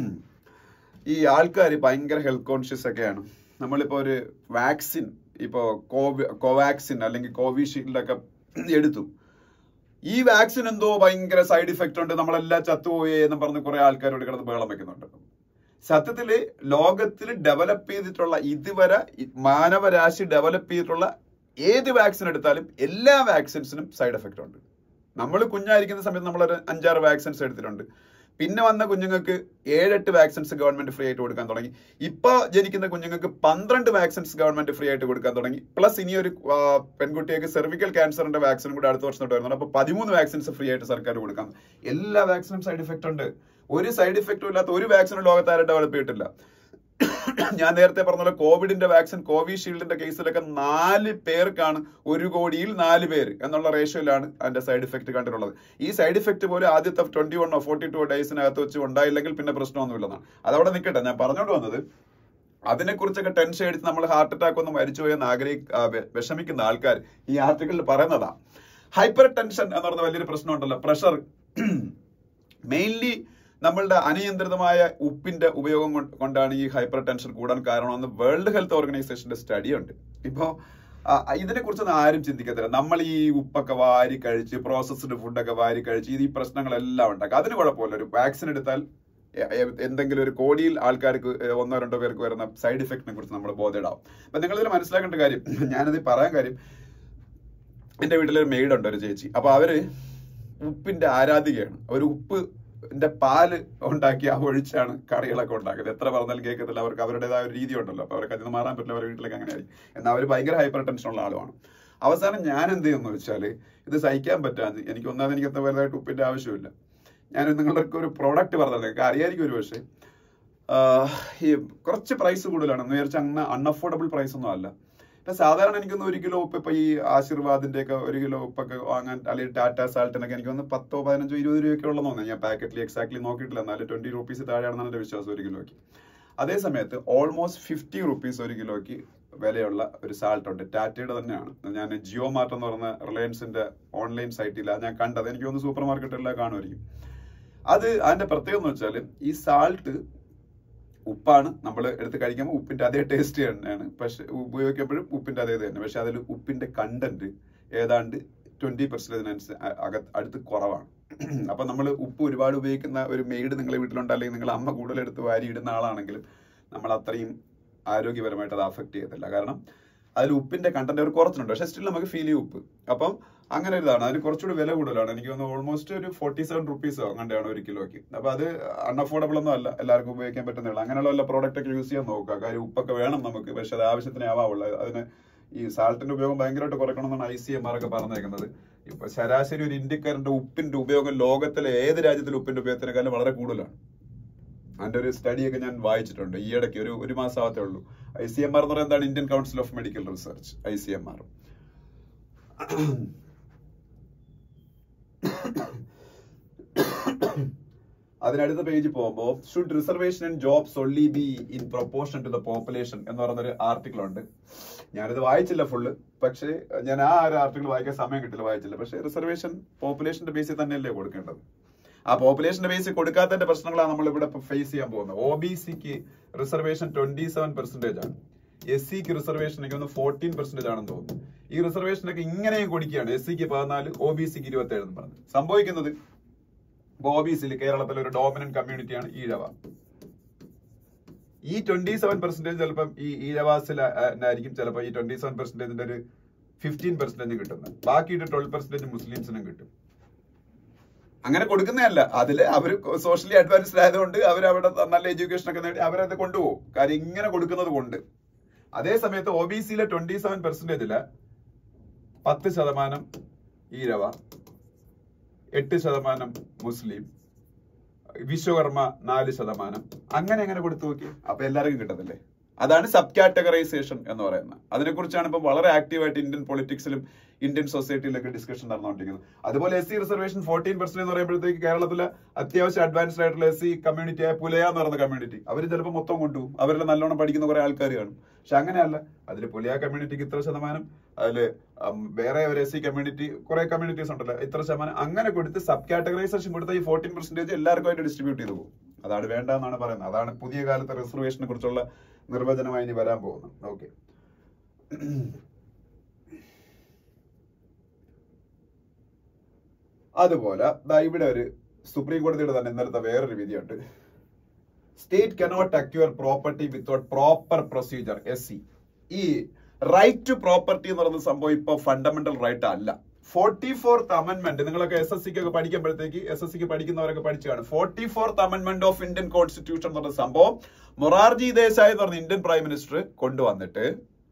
ഈ ആൾക്കാർ ഭയങ്കര ഹെൽത്ത് കോൺഷ്യസ് ഒക്കെയാണ്. നമ്മളിപ്പോ ഒരു വാക്സിൻ, ഇപ്പോ കോവി കോവാക്സിൻ അല്ലെങ്കിൽ കോവിഷീൽഡൊക്കെ എടുത്തു. ഈ വാക്സിൻ എന്തോ ഭയങ്കര സൈഡ് ഇഫക്റ്റ് ഉണ്ട്, നമ്മളെല്ലാം ചത്തുപോയേ എന്ന് പറഞ്ഞ് കുറെ ആൾക്കാരോട് കിടന്ന് ബഹളം വെക്കുന്നുണ്ട്. സത്യത്തില് ലോകത്തിൽ ഡെവലപ്പ് ചെയ്തിട്ടുള്ള, ഇതുവരെ മാനവരാശി ഡെവലപ്പ് ചെയ്തിട്ടുള്ള ഏത് വാക്സിൻ എടുത്താലും എല്ലാ വാക്സിൻസിനും സൈഡ് എഫക്റ്റ് ഉണ്ട്. നമ്മൾ കുഞ്ഞായിരിക്കുന്ന സമയത്ത് നമ്മളൊരു അഞ്ചാറ് വാക്സിൻസ് എടുത്തിട്ടുണ്ട്. പിന്നെ വന്ന കുഞ്ഞുങ്ങൾക്ക് ഏഴെട്ട് വാക്സിൻസ് ഗവൺമെന്റ് ഫ്രീ ആയിട്ട് കൊടുക്കാൻ തുടങ്ങി. ഇപ്പൊ ജനിക്കുന്ന കുഞ്ഞുങ്ങൾക്ക് പന്ത്രണ്ട് വാക്സിൻസ് ഗവൺമെന്റ് ഫ്രീ ആയിട്ട് കൊടുക്കാൻ തുടങ്ങി. പ്ലസ് ഇനി ഒരു പെൺകുട്ടിക്ക് സെർവിക്കൽ ക്യാൻസറിന്റെ വാക്സിൻ കൂടെ അടുത്ത വർഷം തൊട്ട് വരുന്നുണ്ട്. അപ്പൊ പതിമൂന്ന് വാക്സിൻസ് ഫ്രീ ആയിട്ട് സർക്കാർ കൊടുക്കാം. എല്ലാ വാക്സിനും സൈഡ് ഇഫക്റ്റ് ഉണ്ട്. ഒരു സൈഡ് ഇഫക്റ്റും ഇല്ലാത്ത ഒരു വാക്സിനും ലോകത്താരും ഡെവലപ്പ് ചെയ്തിട്ടില്ല. ഞാൻ നേരത്തെ പറഞ്ഞ കോവിഡിന്റെ വാക്സിൻ, കോവിഷീൽഡിന്റെ കേസിലൊക്കെ നാല് പേർക്കാണ് ഒരു കോടിയിൽ നാല് പേര് എന്നുള്ള റേഷ്യോയിലാണ് അതിന്റെ സൈഡ് ഇഫക്റ്റ് കണ്ടിട്ടുള്ളത്. ഈ സൈഡ് ഇഫക്റ്റ് പോലും ആദ്യത്തെ ട്വന്റി വണ്ണോ ഫോർട്ടി ടു ഡേയ്സിനകത്ത് വെച്ച് ഉണ്ടായില്ലെങ്കിൽ പിന്നെ പ്രശ്നമൊന്നുമില്ലെന്നാണ്. അതവിടെ നിൽക്കട്ടെ. ഞാൻ പറഞ്ഞോണ്ട് വന്നത്, അതിനെക്കുറിച്ചൊക്കെ ടെൻഷൻ അടിച്ച് നമ്മൾ ഹാർട്ട് അറ്റാക്ക് ഒന്നും മരിച്ചുപോയെന്ന് ആഗ്രഹി വിഷമിക്കുന്ന ആൾക്കാർ ഈ ആർട്ടിക്കിളിൽ പറയുന്നതാ. ഹൈപ്പർ ടെൻഷൻ എന്ന് പറഞ്ഞ വലിയൊരു പ്രശ്നമുണ്ടല്ലോ, പ്രഷർ. മെയിൻലി നമ്മളുടെ അനിയന്ത്രിതമായ ഉപ്പിന്റെ ഉപയോഗം കൊണ്ടാണ് ഈ ഹൈപ്പർ ടെൻഷൻ കൂടാൻ കാരണമെന്ന് വേൾഡ് ഹെൽത്ത് ഓർഗനൈസേഷന്റെ സ്റ്റഡി ഉണ്ട്. ഇപ്പോ ഇതിനെ കുറിച്ചൊന്നും ആരും ചിന്തിക്കത്തില്ല. നമ്മൾ ഈ ഉപ്പൊക്കെ വാരി കഴിച്ച്, പ്രോസസ്ഡ് ഫുഡൊക്കെ വാരി കഴിച്ച് ഇത് ഈ പ്രശ്നങ്ങളെല്ലാം ഉണ്ടാക്കും. അതിന് കുഴപ്പമില്ല. ഒരു വാക്സിൻ എടുത്താൽ എന്തെങ്കിലും ഒരു കോടിയിൽ ആൾക്കാർക്ക് ഒന്നോ രണ്ടോ പേർക്ക് വരുന്ന സൈഡ് ഇഫക്റ്റിനെ കുറിച്ച് നമ്മൾ ബോധേടാവും. അപ്പൊ നിങ്ങളിതിൽ മനസ്സിലാക്കേണ്ട കാര്യം, ഞാനത് പറയാൻ കാര്യം, എന്റെ വീട്ടിലൊരു മെയ്ഡുണ്ട്, ഒരു ചേച്ചി. അപ്പൊ അവര് ഉപ്പിന്റെ ആരാധികയാണ്. ഒരു ഉപ്പ് ന്റെ പാല് ഉണ്ടാക്കി ആ ഒഴിച്ചാണ് കറികളൊക്കെ ഉണ്ടാക്കുന്നത്. എത്ര പറഞ്ഞാലും കേൾക്കത്തില്ല. അവർക്ക് അവരുടേതായ ഒരു രീതി ഉണ്ടല്ലോ. അപ്പൊ അവർക്ക് അതിന് മാറാൻ പറ്റില്ല. അവരുടെ വീട്ടിലേക്ക് അങ്ങനെയായി. എന്നാൽ അവർ ഭയങ്കര ഹൈപ്പർ ടെൻഷൻ ഉള്ള ആളുമാണ്. അവസാനം ഞാൻ എന്ത് ചെയ്യുന്നു വെച്ചാല്, ഇത് സഹിക്കാൻ പറ്റാന്ന് എനിക്ക് ഒന്നാമത് എനിക്ക് എത്ര വലുതായിട്ട് ഉപ്പിന്റെ ആവശ്യമില്ല. ഞാൻ നിങ്ങൾക്ക് ഒരു പ്രോഡക്റ്റ് പറഞ്ഞത് നിങ്ങൾക്ക് അറിയായിരിക്കും ഒരു പക്ഷേ. ഈ കുറച്ച് പ്രൈസ് കൂടുതലാണ് എന്ന് വിചാരിച്ചാൽ അങ്ങനെ അൺഅഫോർഡബിൾ പ്രൈസ് ഒന്നും അല്ല. സാധാരണ എനിക്കൊന്ന് ഒരു കിലോ ഉപ്പ്, ഇപ്പൊ ഈ ആശീർവാദിന്റെ ഒക്കെ ഒരു കിലോ ഉപ്പൊക്കെ വാങ്ങാൻ, അല്ലെങ്കിൽ ടാറ്റ സാൾട്ടിനൊക്കെ എനിക്ക് ഒന്ന് പത്തോ പതിനഞ്ചോ ഇരുപത് രൂപയൊക്കെ ഉള്ളതെന്ന് തോന്നുന്നു. ഞാൻ പാക്കറ്റിൽ എക്സാക്ട്ലി നോക്കിയിട്ടില്ല. എന്നാലും ട്വന്റി റുപ്പീസ് താഴെയാണെന്നാണ് എന്റെ വിശ്വാസം ഒരു കിലോയ്ക്ക്. അതേ സമയത്ത് ഓൾമോസ്റ്റ് ഫിഫ്റ്റി റുപ്പീസ് ഒരു കിലോയ്ക്ക് വിലയുള്ള ഒരു സാൾട്ട് ഉണ്ട്. ടാറ്റയുടെ തന്നെയാണ്. ഞാൻ ജിയോ മാർട്ട് എന്ന് പറഞ്ഞ റിലയൻസിന്റെ ഓൺലൈൻ സൈറ്റിലാണ് ഞാൻ കണ്ടത്. എനിക്ക് തോന്നുന്നു സൂപ്പർ മാർക്കറ്റിലെല്ലാം കാണുമായിരിക്കും. അത് അതിന്റെ പ്രത്യേകത എന്ന് വെച്ചാൽ ഈ സാൾട്ട് ഉപ്പാണ്. നമ്മൾ എടുത്ത് കഴിക്കുമ്പോൾ ഉപ്പിന്റെ അതേ ടേസ്റ്റ് തന്നെയാണ്. പക്ഷെ ഉപയോഗിക്കുമ്പോഴും ഉപ്പിന്റെ അതേ തന്നെ. പക്ഷെ അതിൽ ഉപ്പിന്റെ കണ്ടന്റ് ഏതാണ്ട് ട്വന്റി പെർസെന്റേജിനനുസരിച്ച് അടുത്ത് കുറവാണ്. അപ്പൊ നമ്മൾ ഉപ്പ് ഒരുപാട് ഉപയോഗിക്കുന്ന ഒരു മെയ്ഡ് നിങ്ങളുടെ വീട്ടിലുണ്ട്, അല്ലെങ്കിൽ നിങ്ങളുടെ അമ്മ കൂടുതലെടുത്ത് വാരി ഇടുന്ന ആളാണെങ്കിലും നമ്മൾ അത്രയും ആരോഗ്യപരമായിട്ട് അത് അഫക്ട് ചെയ്യത്തില്ല. കാരണം അതിൽ ഉപ്പിന്റെ കണ്ടന്റ് അവർ കുറച്ചിട്ടുണ്ട്, പക്ഷെ സ്റ്റിൽ നമുക്ക് ഫീൽ ചെയ്യും ഉപ്പ്. അപ്പം അങ്ങനെ ഒരു ഇതാണ്. അതിന് കുറച്ചുകൂടി വില കൂടുതലാണ്. എനിക്ക് തോന്നുന്നു ഓൾമോസ്റ്റ് ഒരു ഫോർട്ടി സെവൻ റുപ്പീസോ അങ്ങനെയാണ് ഒരു കിലോയ്ക്ക്. അപ്പൊ അത് അൺഅഫോർഡബിൾ ഒന്നും അല്ല, എല്ലാവർക്കും ഉപയോഗിക്കാൻ പറ്റുന്നില്ല. അങ്ങനെയുള്ള വല്ല പ്രോഡക്റ്റ് ഒക്കെ യൂസ് ചെയ്യാൻ നോക്കുക. കാര്യം ഉപ്പൊക്കെ വേണം നമുക്ക്, പക്ഷെ അത് ആവശ്യത്തിന് ആവാവുള്ളൂ. അതിന് ഈ സാൾട്ടിന്റെ ഉപയോഗം ഭയങ്കരമായിട്ട് കുറയ്ക്കണം എന്നാണ് ഐ സി എം ആർ ഒക്കെ പറഞ്ഞേക്കുന്നത്. ഇപ്പൊ ശരാശരി ഒരു ഇന്ത്യക്കാരന്റെ ഉപ്പിന്റെ ഉപയോഗം ലോകത്തിലെ ഏത് രാജ്യത്തിലെ ഉപ്പിന്റെ ഉപയോഗത്തിനേക്കാളും വളരെ കൂടുതലാണ്. അതിന്റെ ഒരു സ്റ്റഡിയൊക്കെ ഞാൻ വായിച്ചിട്ടുണ്ട് ഈ ഇടയ്ക്ക്, ഒരു ഒരു മാസമാകത്തേ ഉള്ളൂ. ഐ സി എം ആർ എന്ന് പറയുന്നത് എന്താണ്? Indian council of medical research, I C M R. അതിനടുത്ത പേജ് പോകുമ്പോൾ should reservation and jobs only be in proportion to the population എന്ന് പറയുന്നൊരു ആർട്ടിക്കിൾ ഉണ്ട്. ഞാനിത് വായിച്ചില്ല ഫുള്ള്, പക്ഷേ ഞാൻ ആ ഒരു ആർട്ടിക്കിൾ വായിക്കാൻ സമയം കിട്ടില്ല, വായിച്ചില്ല. പക്ഷേ റിസർവേഷൻ പോപ്പുലേഷന്റെ ബേസിൽ തന്നെയല്ലേ കൊടുക്കേണ്ടത്? ആ പോപ്പുലേഷന്റെ ബേസിൽ കൊടുക്കാത്തതിന്റെ പ്രശ്നങ്ങളാണ് നമ്മൾ ഇവിടെ ഫേസ് ചെയ്യാൻ പോകുന്നത്. ഒ ബി സിക്ക് റിസർവേഷൻ ട്വന്റി സെവൻ പെർസെന്റേജ് ആണ്, എസ് സിക്ക് റിസർവേഷൻ എനിക്ക് ഒന്ന് ഫോർട്ടീൻ പെർസെന്റേജ് ആണെന്ന് തോന്നുന്നു. ഈ റിസർവേഷനൊക്കെ ഇങ്ങനെയും കൊടുക്കുകയാണ്. എസ് സിക്ക് പതിനാല്, ഒ ബി സിക്ക് ഇരുപത്തി ഏഴ് എന്ന് പറഞ്ഞു. സംഭവിക്കുന്നത് ഒ ബി സിയിൽ കേരളത്തിലെ ഒരു ഡോമിനന്റ് കമ്മ്യൂണിറ്റിയാണ് ഈഴവ. ഈ ട്വന്റി സെവൻ പെർസെന്റേജ് ചിലപ്പം ഈ ഈഴവാസിലായിരിക്കും ചിലപ്പോൾ ഈ ട്വന്റി സെവൻ പെർസെന്റേജിന്റെ ഒരു ഫിഫ്റ്റീൻ പെർസെന്റേജ് കിട്ടുന്നത്. ബാക്കിയിട്ട് ട്വൽവ് പെർസെന്റേജ് മുസ്ലിംസിനും കിട്ടും. അങ്ങനെ കൊടുക്കുന്നതല്ല, അതില് അവർ സോഷ്യലി അഡ്വാൻസ്ഡ് ആയതുകൊണ്ട് അവർ അവിടെ നല്ല എഡ്യൂക്കേഷൻ ഒക്കെ നേടി അവരത് കൊണ്ടുപോകും. കാര്യം ഇങ്ങനെ കൊടുക്കുന്നത് കൊണ്ട്. അതേ സമയത്ത് ഒ ബി സിയിലെ ട്വന്റി സെവൻ പെർസെന്റേജില് പത്ത് ശതമാനം ഈഴവ, എട്ട് ശതമാനം മുസ്ലിം, വിശ്വകർമ്മ നാല് ശതമാനം, അങ്ങനെ അങ്ങനെ കൊടുത്തു നോക്കി. അപ്പൊ എല്ലാവർക്കും കിട്ടത്തില്ലേ? അതാണ് സബ് കാറ്റഗറൈസേഷൻ എന്ന് പറയുന്നത്. അതിനെക്കുറിച്ചാണ് ഇപ്പൊ വളരെ ആക്റ്റീവായിട്ട് ഇന്ത്യൻ പൊളിറ്റിക്സിലും ഇന്ത്യൻ സൊസൈറ്റിയിലൊക്കെ ഡിസ്കഷൻ നടന്നുകൊണ്ടിരിക്കുന്നത്. അതുപോലെ S C reservation fourteen percent എന്ന് പറയുമ്പോഴത്തേക്ക് കേരളത്തിലെ അത്യാവശ്യം അഡ്വാൻസ്ഡ് ആയിട്ടുള്ള എസ് സി കമ്മ്യൂണിറ്റി ആയ പുലയ എന്ന് പറയുന്ന കമ്മ്യൂണിറ്റി അവർ ചിലപ്പോൾ മൊത്തം കൊണ്ടുപോകും. അവരിൽ നല്ലോണം പഠിക്കുന്ന കുറെ ആൾക്കാർ കാണും. പക്ഷെ അങ്ങനെയല്ല, അതിൽ പുലയ കമ്മ്യൂണിറ്റിക്ക് ഇത്ര ശതമാനം, അതില് വേറെ ഒരു എസ് സി കമ്മ്യൂണിറ്റി കുറെ കമ്മ്യൂണിറ്റീസ് ഉണ്ടല്ലോ ഇത്ര ശതമാനം, അങ്ങനെ കൊടുത്ത് സബ് കാറ്റഗറൈസേഷൻ കൊടുത്ത ഈ ഫോർട്ടീൻ പെർസെന്റേജ് എല്ലാവർക്കും ആയിട്ട് ഡിസ്ട്രിബ്യൂട്ട് ചെയ്ത് പോകും. അതാണ് വേണ്ടെന്നാണ് പറയുന്നത്. അതാണ് പുതിയ കാലത്തെ റിസർവേഷനെ കുറിച്ചുള്ള നിർവചനമായി ഇനി വരാൻ പോകുന്നു. ഓക്കെ, അതുപോലെ ഇവിടെ ഒരു സുപ്രീം കോടതിയുടെ തന്നെ ഇന്നലത്തെ വേറൊരു വിധിയുണ്ട്. State cannot acquire property without proper procedure, S C. ഈ റൈറ്റ് ടു പ്രോപ്പർട്ടി എന്ന് പറയുന്ന സംഭവം ഇപ്പൊ ഫണ്ടമെന്റൽ റൈറ്റ് അല്ല. ഫോർട്ടി ഫോർത്ത് അമെന്റ്മെന്റ് നിങ്ങളൊക്കെ എസ് എസ് സിക്ക് ഒക്കെ പഠിക്കുമ്പോഴത്തേക്ക് എസ് എസ് സിക്ക് പഠിക്കുന്നവരൊക്കെ പഠിച്ചു കാണും. Forty fourth amendment of Indian constitution എന്ന് പറഞ്ഞ സംഭവം മൊറാർജി ദേശായി എന്ന് പറഞ്ഞ ഇന്ത്യൻ പ്രൈം മിനിസ്റ്റർ കൊണ്ടുവന്നിട്ട്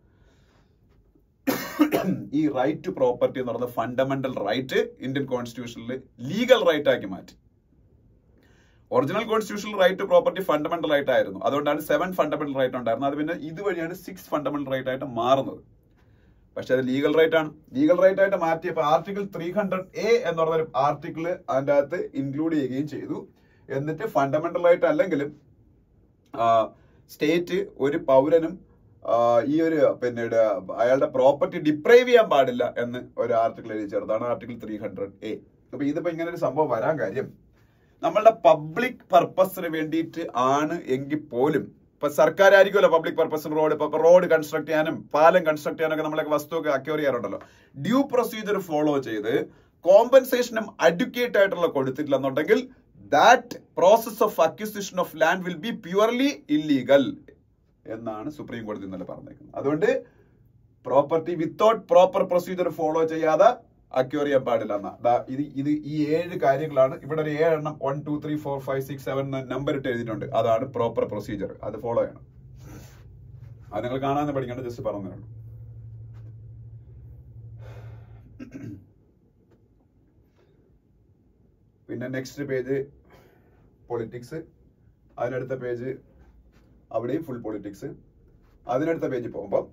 ഈ റൈറ്റ് ടു പ്രോപ്പർട്ടി എന്ന് പറയുന്ന ഫണ്ടമെന്റൽ റൈറ്റ് ഇന്ത്യൻ കോൺസ്റ്റിറ്റ്യൂഷനിൽ ലീഗൽ റൈറ്റ് ആക്കി മാറ്റി. Original constitutional right to property fundamental right ആയിരുന്നു. അതുകൊണ്ടാണ് സെവൻ ഫണ്ടമെന്റൽ റൈറ്റ് ഉണ്ടായിരുന്നത്. അത് പിന്നെ ഇതുവഴിയാണ് സിക്സ് ഫണ്ടമെന്റൽ റൈറ്റ് ആയിട്ട് മാറുന്നത്. പക്ഷെ അത് ലീഗൽ റൈറ്റ് ആണ്. ലീഗൽ റൈറ്റ് ആയിട്ട് മാറ്റിയപ്പോൾ ആർട്ടിക്കിൾ ത്രീ ഹൺഡ്രഡ് എ എന്ന് പറഞ്ഞൊരു ആർട്ടിക്കിൾ അതിൻ്റെ അകത്ത് ഇൻക്ലൂഡ് ചെയ്യുകയും ചെയ്തു. എന്നിട്ട് ഫണ്ടമെന്റൽ റൈറ്റ് അല്ലെങ്കിലും സ്റ്റേറ്റ് ഒരു പൗരനും ഈ ഒരു പിന്നീട് അയാളുടെ പ്രോപ്പർട്ടി ഡിപ്രൈവ് ചെയ്യാൻ പാടില്ല എന്ന് ഒരു ആർട്ടിക്കിൾ എഴുതി ചേർത്താണ് ആർട്ടിക്കിൾ ത്രീ ഹൺഡ്രഡ് എ. അപ്പൊ ഇതിപ്പോ ഇങ്ങനെ ഒരു സംഭവം വരാൻ കാര്യം നമ്മളുടെ പബ്ലിക് പർപ്പസിന് വേണ്ടിയിട്ട് ആണ് എങ്കിൽ പോലും ഇപ്പൊ സർക്കാർ ആയിരിക്കുമല്ലോ പബ്ലിക് പർപ്പസിന് റോഡ് ഇപ്പൊ റോഡ് കൺസ്ട്രക്ട് ചെയ്യാനും പാലം കൺസ്ട്രക്ട് ചെയ്യാനൊക്കെ നമ്മളൊക്കെ വസ്തുവൊക്കെ അക്വയർ ചെയ്യാറുണ്ടല്ലോ. ഡ്യൂ പ്രൊസീജിയർ ഫോളോ ചെയ്ത് കോമ്പൻസേഷനും അഡ്യൂക്കേറ്റ് ആയിട്ടുള്ള കൊടുത്തിട്ടില്ലെന്നുണ്ടെങ്കിൽ that process of acquisition of land will be purely illegal എന്നാണ് സുപ്രീം കോടതി ഇന്നലെ പറഞ്ഞേക്കുന്നത്. അതുകൊണ്ട് property without proper procedure follow ചെയ്യാതെ അക്വയർ ചെയ്യാൻ പാടില്ല എന്നാ. ഇത് ഇത് ഈ ഏഴ് കാര്യങ്ങളാണ് ഇവിടെ ഒരു ഏഴെണ്ണം one two three four five six seven number ഇട്ട് എഴുതിയിട്ടുണ്ട്. അതാണ് പ്രോപ്പർ പ്രൊസീജിയർ. അത് ഫോളോ ചെയ്യണം. അത് നിങ്ങൾ കാണാൻ പഠിക്കേണ്ട, ജസ്റ്റ് പറഞ്ഞേ ഉള്ളൂ. പിന്നെ നെക്സ്റ്റ് പേജ് പൊളിറ്റിക്സ്, അതിനടുത്ത പേജ് അവിടെയും ഫുൾ പൊളിറ്റിക്സ്. അതിനടുത്ത പേജിൽ പോകുമ്പോൾ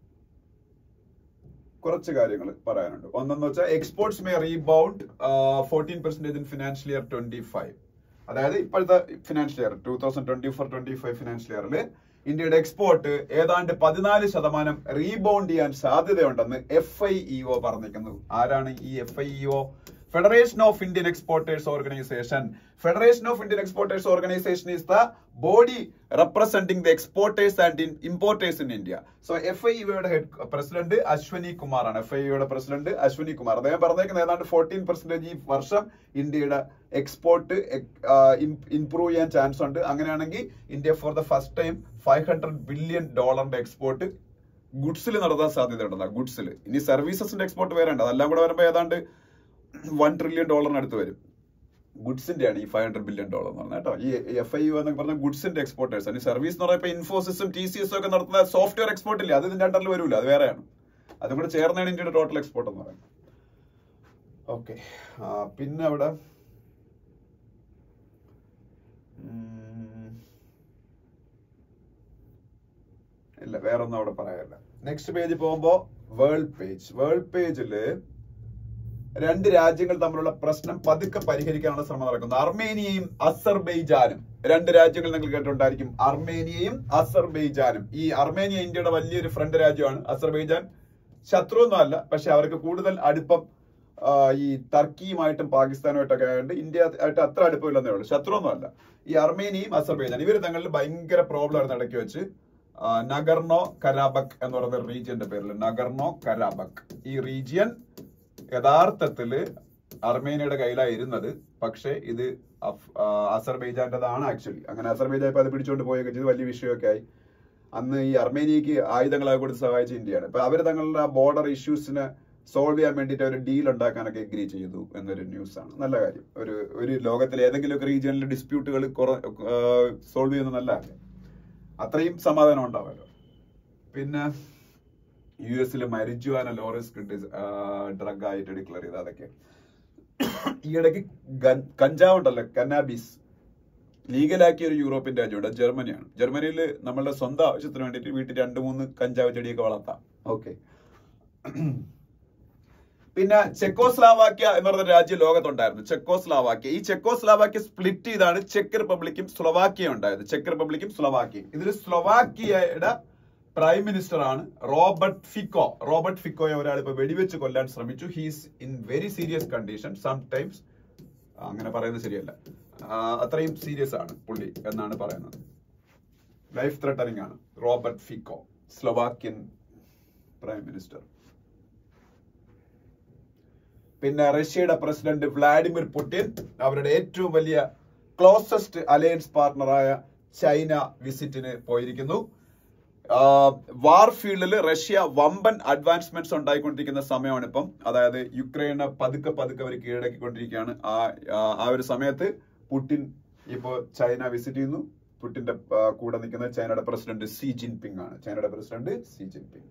കുറച്ച് കാര്യങ്ങൾ പറയാനുണ്ട്. ഒന്നെന്ന് വെച്ചാൽ exports may rebound fourteen percentage in financial year twenty five. അതായത് ഇപ്പോഴത്തെ financial year two thousand twenty four twenty five financial ഇയറിൽ ഇന്ത്യയുടെ എക്സ്പോർട്ട് ഏതാണ്ട് പതിനാല് ശതമാനം റീബൗണ്ട് ചെയ്യാൻ സാധ്യതയുണ്ടെന്ന് എഫ് ഐ ഇ ഒ പറഞ്ഞിരിക്കുന്നു. ആരാണ് ഈ F I E O? Federation of Indian Exporters Organization. Federation of Indian Exporters Organization is the body representing the exporters and in importers in India. So F I U യുടെ head president Ashwani Kumar ആണ്. F I U യുടെ president Ashwani Kumar. അദ്ദേഹം പറഞ്ഞേക്കുന്നത് ഏതാണ്ട് fourteen percentage ഈ വർഷം ഇന്ത്യയുടെ export improve ചെയ്യാൻ ചാൻസ് ഉണ്ട്. അങ്ങനെയാണെങ്കിൽ India for the first time five hundred billion ഡോളറിന്റെ എക്സ്പോർട്ട് ഗുഡ്സിൽ നടത്താൻ സാധ്യതയുണ്ടെന്നാ. ഗുഡ്സിൽ. ഇനി സർവീസസിന്റെ എക്സ്പോർട്ട് വേറെ ഉണ്ട്. അതെല്ലാം കൂടെ വരുമ്പോൾ ഏതാണ്ട് വൺ ട്രില്യൺ ഡോളറിനടുത്ത് വരും. ഗുഡ്സിന്റെ ആണ് ഈ ഫൈവ് ഹൺഡ്രഡ് ബില്യൺ ഡോളർ എന്ന് പറഞ്ഞാൽ കേട്ടോ. ഈ എഫ് ഐ യു എന്നൊക്കെ പറഞ്ഞാൽ ഗുഡ്സിന്റെ എക്സ്പോർട്ടേഴ്സ് ആണ്. സർവീസ് എന്ന് പറയുമ്പോൾ ഇൻഫോസിസും ടി സി എസും ഒക്കെ നടത്തുന്ന സോഫ്റ്റ്വെയർ എക്സ്പോർട്ട് ഇല്ല, അത് ഇതിന്റെ അണ്ടറിൽ വരൂല, അത് വേറെയാണ്. അതും കൂടെ ചേർന്നാണ് ഇന്ത്യയുടെ ടോട്ടൽ എക്സ്പോർട്ട് എന്ന് പറയുന്നത്. ഓക്കെ, പിന്നെ അവിടെ ഇല്ല, വേറൊന്നും അവിടെ പറയാനില്ല. നെക്സ്റ്റ് പേജ് പോകുമ്പോ വേൾഡ് പേജ്. വേൾഡ് പേജില് രണ്ട് രാജ്യങ്ങൾ തമ്മിലുള്ള പ്രശ്നം പതുക്കെ പരിഹരിക്കാനുള്ള ശ്രമം നടക്കുന്നു. അർമേനിയയും അസർബൈജാനും. രണ്ട് രാജ്യങ്ങൾ നിങ്ങൾ കേട്ടിട്ടുണ്ടായിരിക്കും, അർമേനിയയും അസർബൈജാനും. ഈ അർമേനിയ ഇന്ത്യയുടെ വലിയൊരു ഫ്രണ്ട് രാജ്യമാണ്. അസർബൈജാൻ ശത്രു ഒന്നും അല്ല, പക്ഷെ അവർക്ക് കൂടുതൽ അടുപ്പം ഈ ടർക്കിയുമായിട്ടും പാകിസ്ഥാനുമായിട്ടൊക്കെ ആയതുകൊണ്ട് ഇന്ത്യ ആയിട്ട് അത്ര അടുപ്പമില്ലെന്നേ ഉള്ളൂ, ശത്രു ഒന്നും അല്ല. ഈ അർമേനിയയും അസർബൈജാൻ ഇവർ തങ്ങളിൽ ഭയങ്കര പ്രോബ്ലം ആയിരുന്നു ഇടയ്ക്ക് വെച്ച്. നഗർണോ കരാബക് എന്ന് പറയുന്ന റീജിയന്റെ പേരിൽ നഗർണോ കരാബക്. ഈ റീജിയൻ യഥാർത്ഥത്തില് അർമേനിയയുടെ കയ്യിലായിരുന്നത്, പക്ഷെ ഇത് അസർബൈജാന്റേതാണ് ആക്ച്വലി. അങ്ങനെ അസർബൈജാൻ ഇപ്പൊ അത് പിടിച്ചുകൊണ്ട് പോയൊക്കെ ചെയ്ത് വലിയ വിഷയമൊക്കെ ആയി. അന്ന് ഈ അർമേനിയക്ക് ആയുധങ്ങളൊക്കെ കൊടുത്ത് സഹായിച്ച ഇന്ത്യയാണ്. ഇപ്പൊ അവര് തങ്ങളുടെ ആ ബോർഡർ ഇഷ്യൂസിനെ സോൾവ് ചെയ്യാൻ വേണ്ടിയിട്ട് ഒരു ഡീൽ ഉണ്ടാക്കാനൊക്കെ എഗ്രി ചെയ്തു എന്നൊരു ന്യൂസ് ആണ്. നല്ല കാര്യം. ഒരു ഒരു ലോകത്തിലെ ഏതെങ്കിലുമൊക്കെ റീജിയനിലെ ഡിസ്പ്യൂട്ടുകൾ സോൾവ് ചെയ്യുന്ന നല്ല കാര്യം. അത്രയും സമാധാനം ഉണ്ടാവുമല്ലോ. പിന്നെ യു എസിൽ മരിജുവാന ലോ റിസ്ക് ഡ്രഗ് ആയിട്ട് ഡിക്ലെയർ ചെയ്ത് അതൊക്കെ. ഈയിടയ്ക്ക് കഞ്ചാവ് ഉണ്ടല്ലോ, കന്നാബീസ് ലീഗലാക്കിയ ഒരു യൂറോപ്യൻ രാജ്യമുണ്ട്, ജർമ്മനിയാണ്. ജർമ്മനിയിൽ നമ്മളുടെ സ്വന്തം ആവശ്യത്തിന് വേണ്ടിയിട്ട് വീട്ടിൽ രണ്ട് മൂന്ന് കഞ്ചാവ് ചെടിയൊക്കെ വളർത്താം. ഓക്കെ. പിന്നെ ചെക്കോസ്ലാവാക്യ എന്ന് പറയുന്ന രാജ്യം ലോകത്തുണ്ടായിരുന്നു, ചെക്കോസ്ലാവാക്യ. ഈ ചെക്കോസ്ലാവാക്യ സ്പ്ലിറ്റ് ചെയ്താണ് ചെക്ക് റിപ്പബ്ലിക്കും സ്ലൊവാക്യയും ഉണ്ടായത്. ചെക്ക് റിപ്പബ്ലിക്കും സ്ലൊവാക്യയും. ഇതിൽ സ്ലൊവാക്യയുടെ പ്രൈം മിനിസ്റ്റർ ആണ് റോബർട്ട് ഫിക്കോ. റോബർട്ട് ഫിക്കോയെ ഒരാൾ ഇപ്പൊ വെടിവെച്ച് കൊല്ലാൻ ശ്രമിച്ചു. He's in very serious condition. Some times അങ്ങനെ പറയുന്നത് ശരിയല്ല, അത്രയും സീരിയസ് ആണ് പുള്ളി എന്നാണ് പറയുന്നത്. ലൈഫ് ത്രെട്ടനിങ് ആണ് Robert Fico, Slovakian prime minister. പിന്നെ റഷ്യയുടെ പ്രസിഡന്റ് വ്ളാഡിമിർ പുടിൻ അവരുടെ ഏറ്റവും വലിയ ക്ലോസസ്റ്റ് അലയൻസ് പാർട്ണറായ ചൈന വിസിറ്റിന് പോയിരിക്കുന്നു. വാർഫീൽഡിൽ റഷ്യ വമ്പൻ അഡ്വാൻസ്മെന്റ്സ് ഉണ്ടായിക്കൊണ്ടിരിക്കുന്ന സമയമാണ് ഇപ്പം. അതായത് യുക്രൈനെ പതുക്കെ പതുക്കെ അവർ കീഴടക്കിക്കൊണ്ടിരിക്കുകയാണ്. ആ ആ ഒരു സമയത്ത് പുടിൻ ഇപ്പോ ചൈന വിസിറ്റ് ചെയ്യുന്നു. പുടിന്റെ കൂടെ നിൽക്കുന്ന ചൈനയുടെ പ്രസിഡന്റ് സി ജിൻപിങ് ആണ്. ചൈനയുടെ പ്രസിഡന്റ് സി ജിൻപിങ്.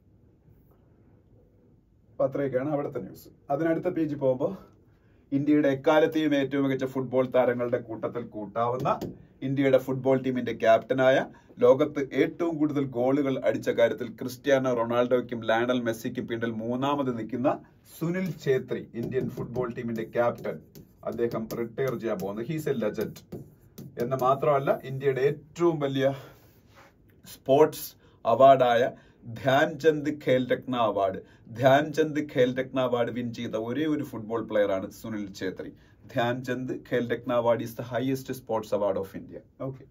അപ്പൊ അത്രയൊക്കെയാണ് അവിടുത്തെ ന്യൂസ്. അതിനടുത്ത പേജിൽ പോകുമ്പോൾ ഇന്ത്യയുടെ എക്കാലത്തെയും ഏറ്റവും മികച്ച ഫുട്ബോൾ താരങ്ങളുടെ കൂട്ടത്തിൽ കൂട്ടാവുന്ന ഇന്ത്യയുടെ ഫുട്ബോൾ ടീമിന്റെ ക്യാപ്റ്റനായ, ലോകത്ത് ഏറ്റവും കൂടുതൽ ഗോളുകൾ അടിച്ച കാര്യത്തിൽ ക്രിസ്ത്യാനോ റൊണാൾഡോയ്ക്കും ലയണൽ മെസ്സിക്കും പിന്നിൽ മൂന്നാമത് നിൽക്കുന്ന സുനിൽ ഛേത്രി, ഇന്ത്യൻ ഫുട്ബോൾ ടീമിന്റെ ക്യാപ്റ്റൻ, അദ്ദേഹം റിട്ടയർ ചെയ്യാൻ പോകുന്നത്. ഹീസ് എ ലെജൻഡ് എന്ന് മാത്രമല്ല, ഇന്ത്യയുടെ ഏറ്റവും വലിയ സ്പോർട്സ് അവാർഡായ Dhyan Chand Khel Ratna award Dhyan Chand Khel Ratna award win ചെയ്ത ഒരേ ഒരു ഫുട്ബോൾ പ്ലെയർ ആണ് Sunil Chhetri. Dhyan Chand Khel Ratna award is the highest sports award of India. Okay.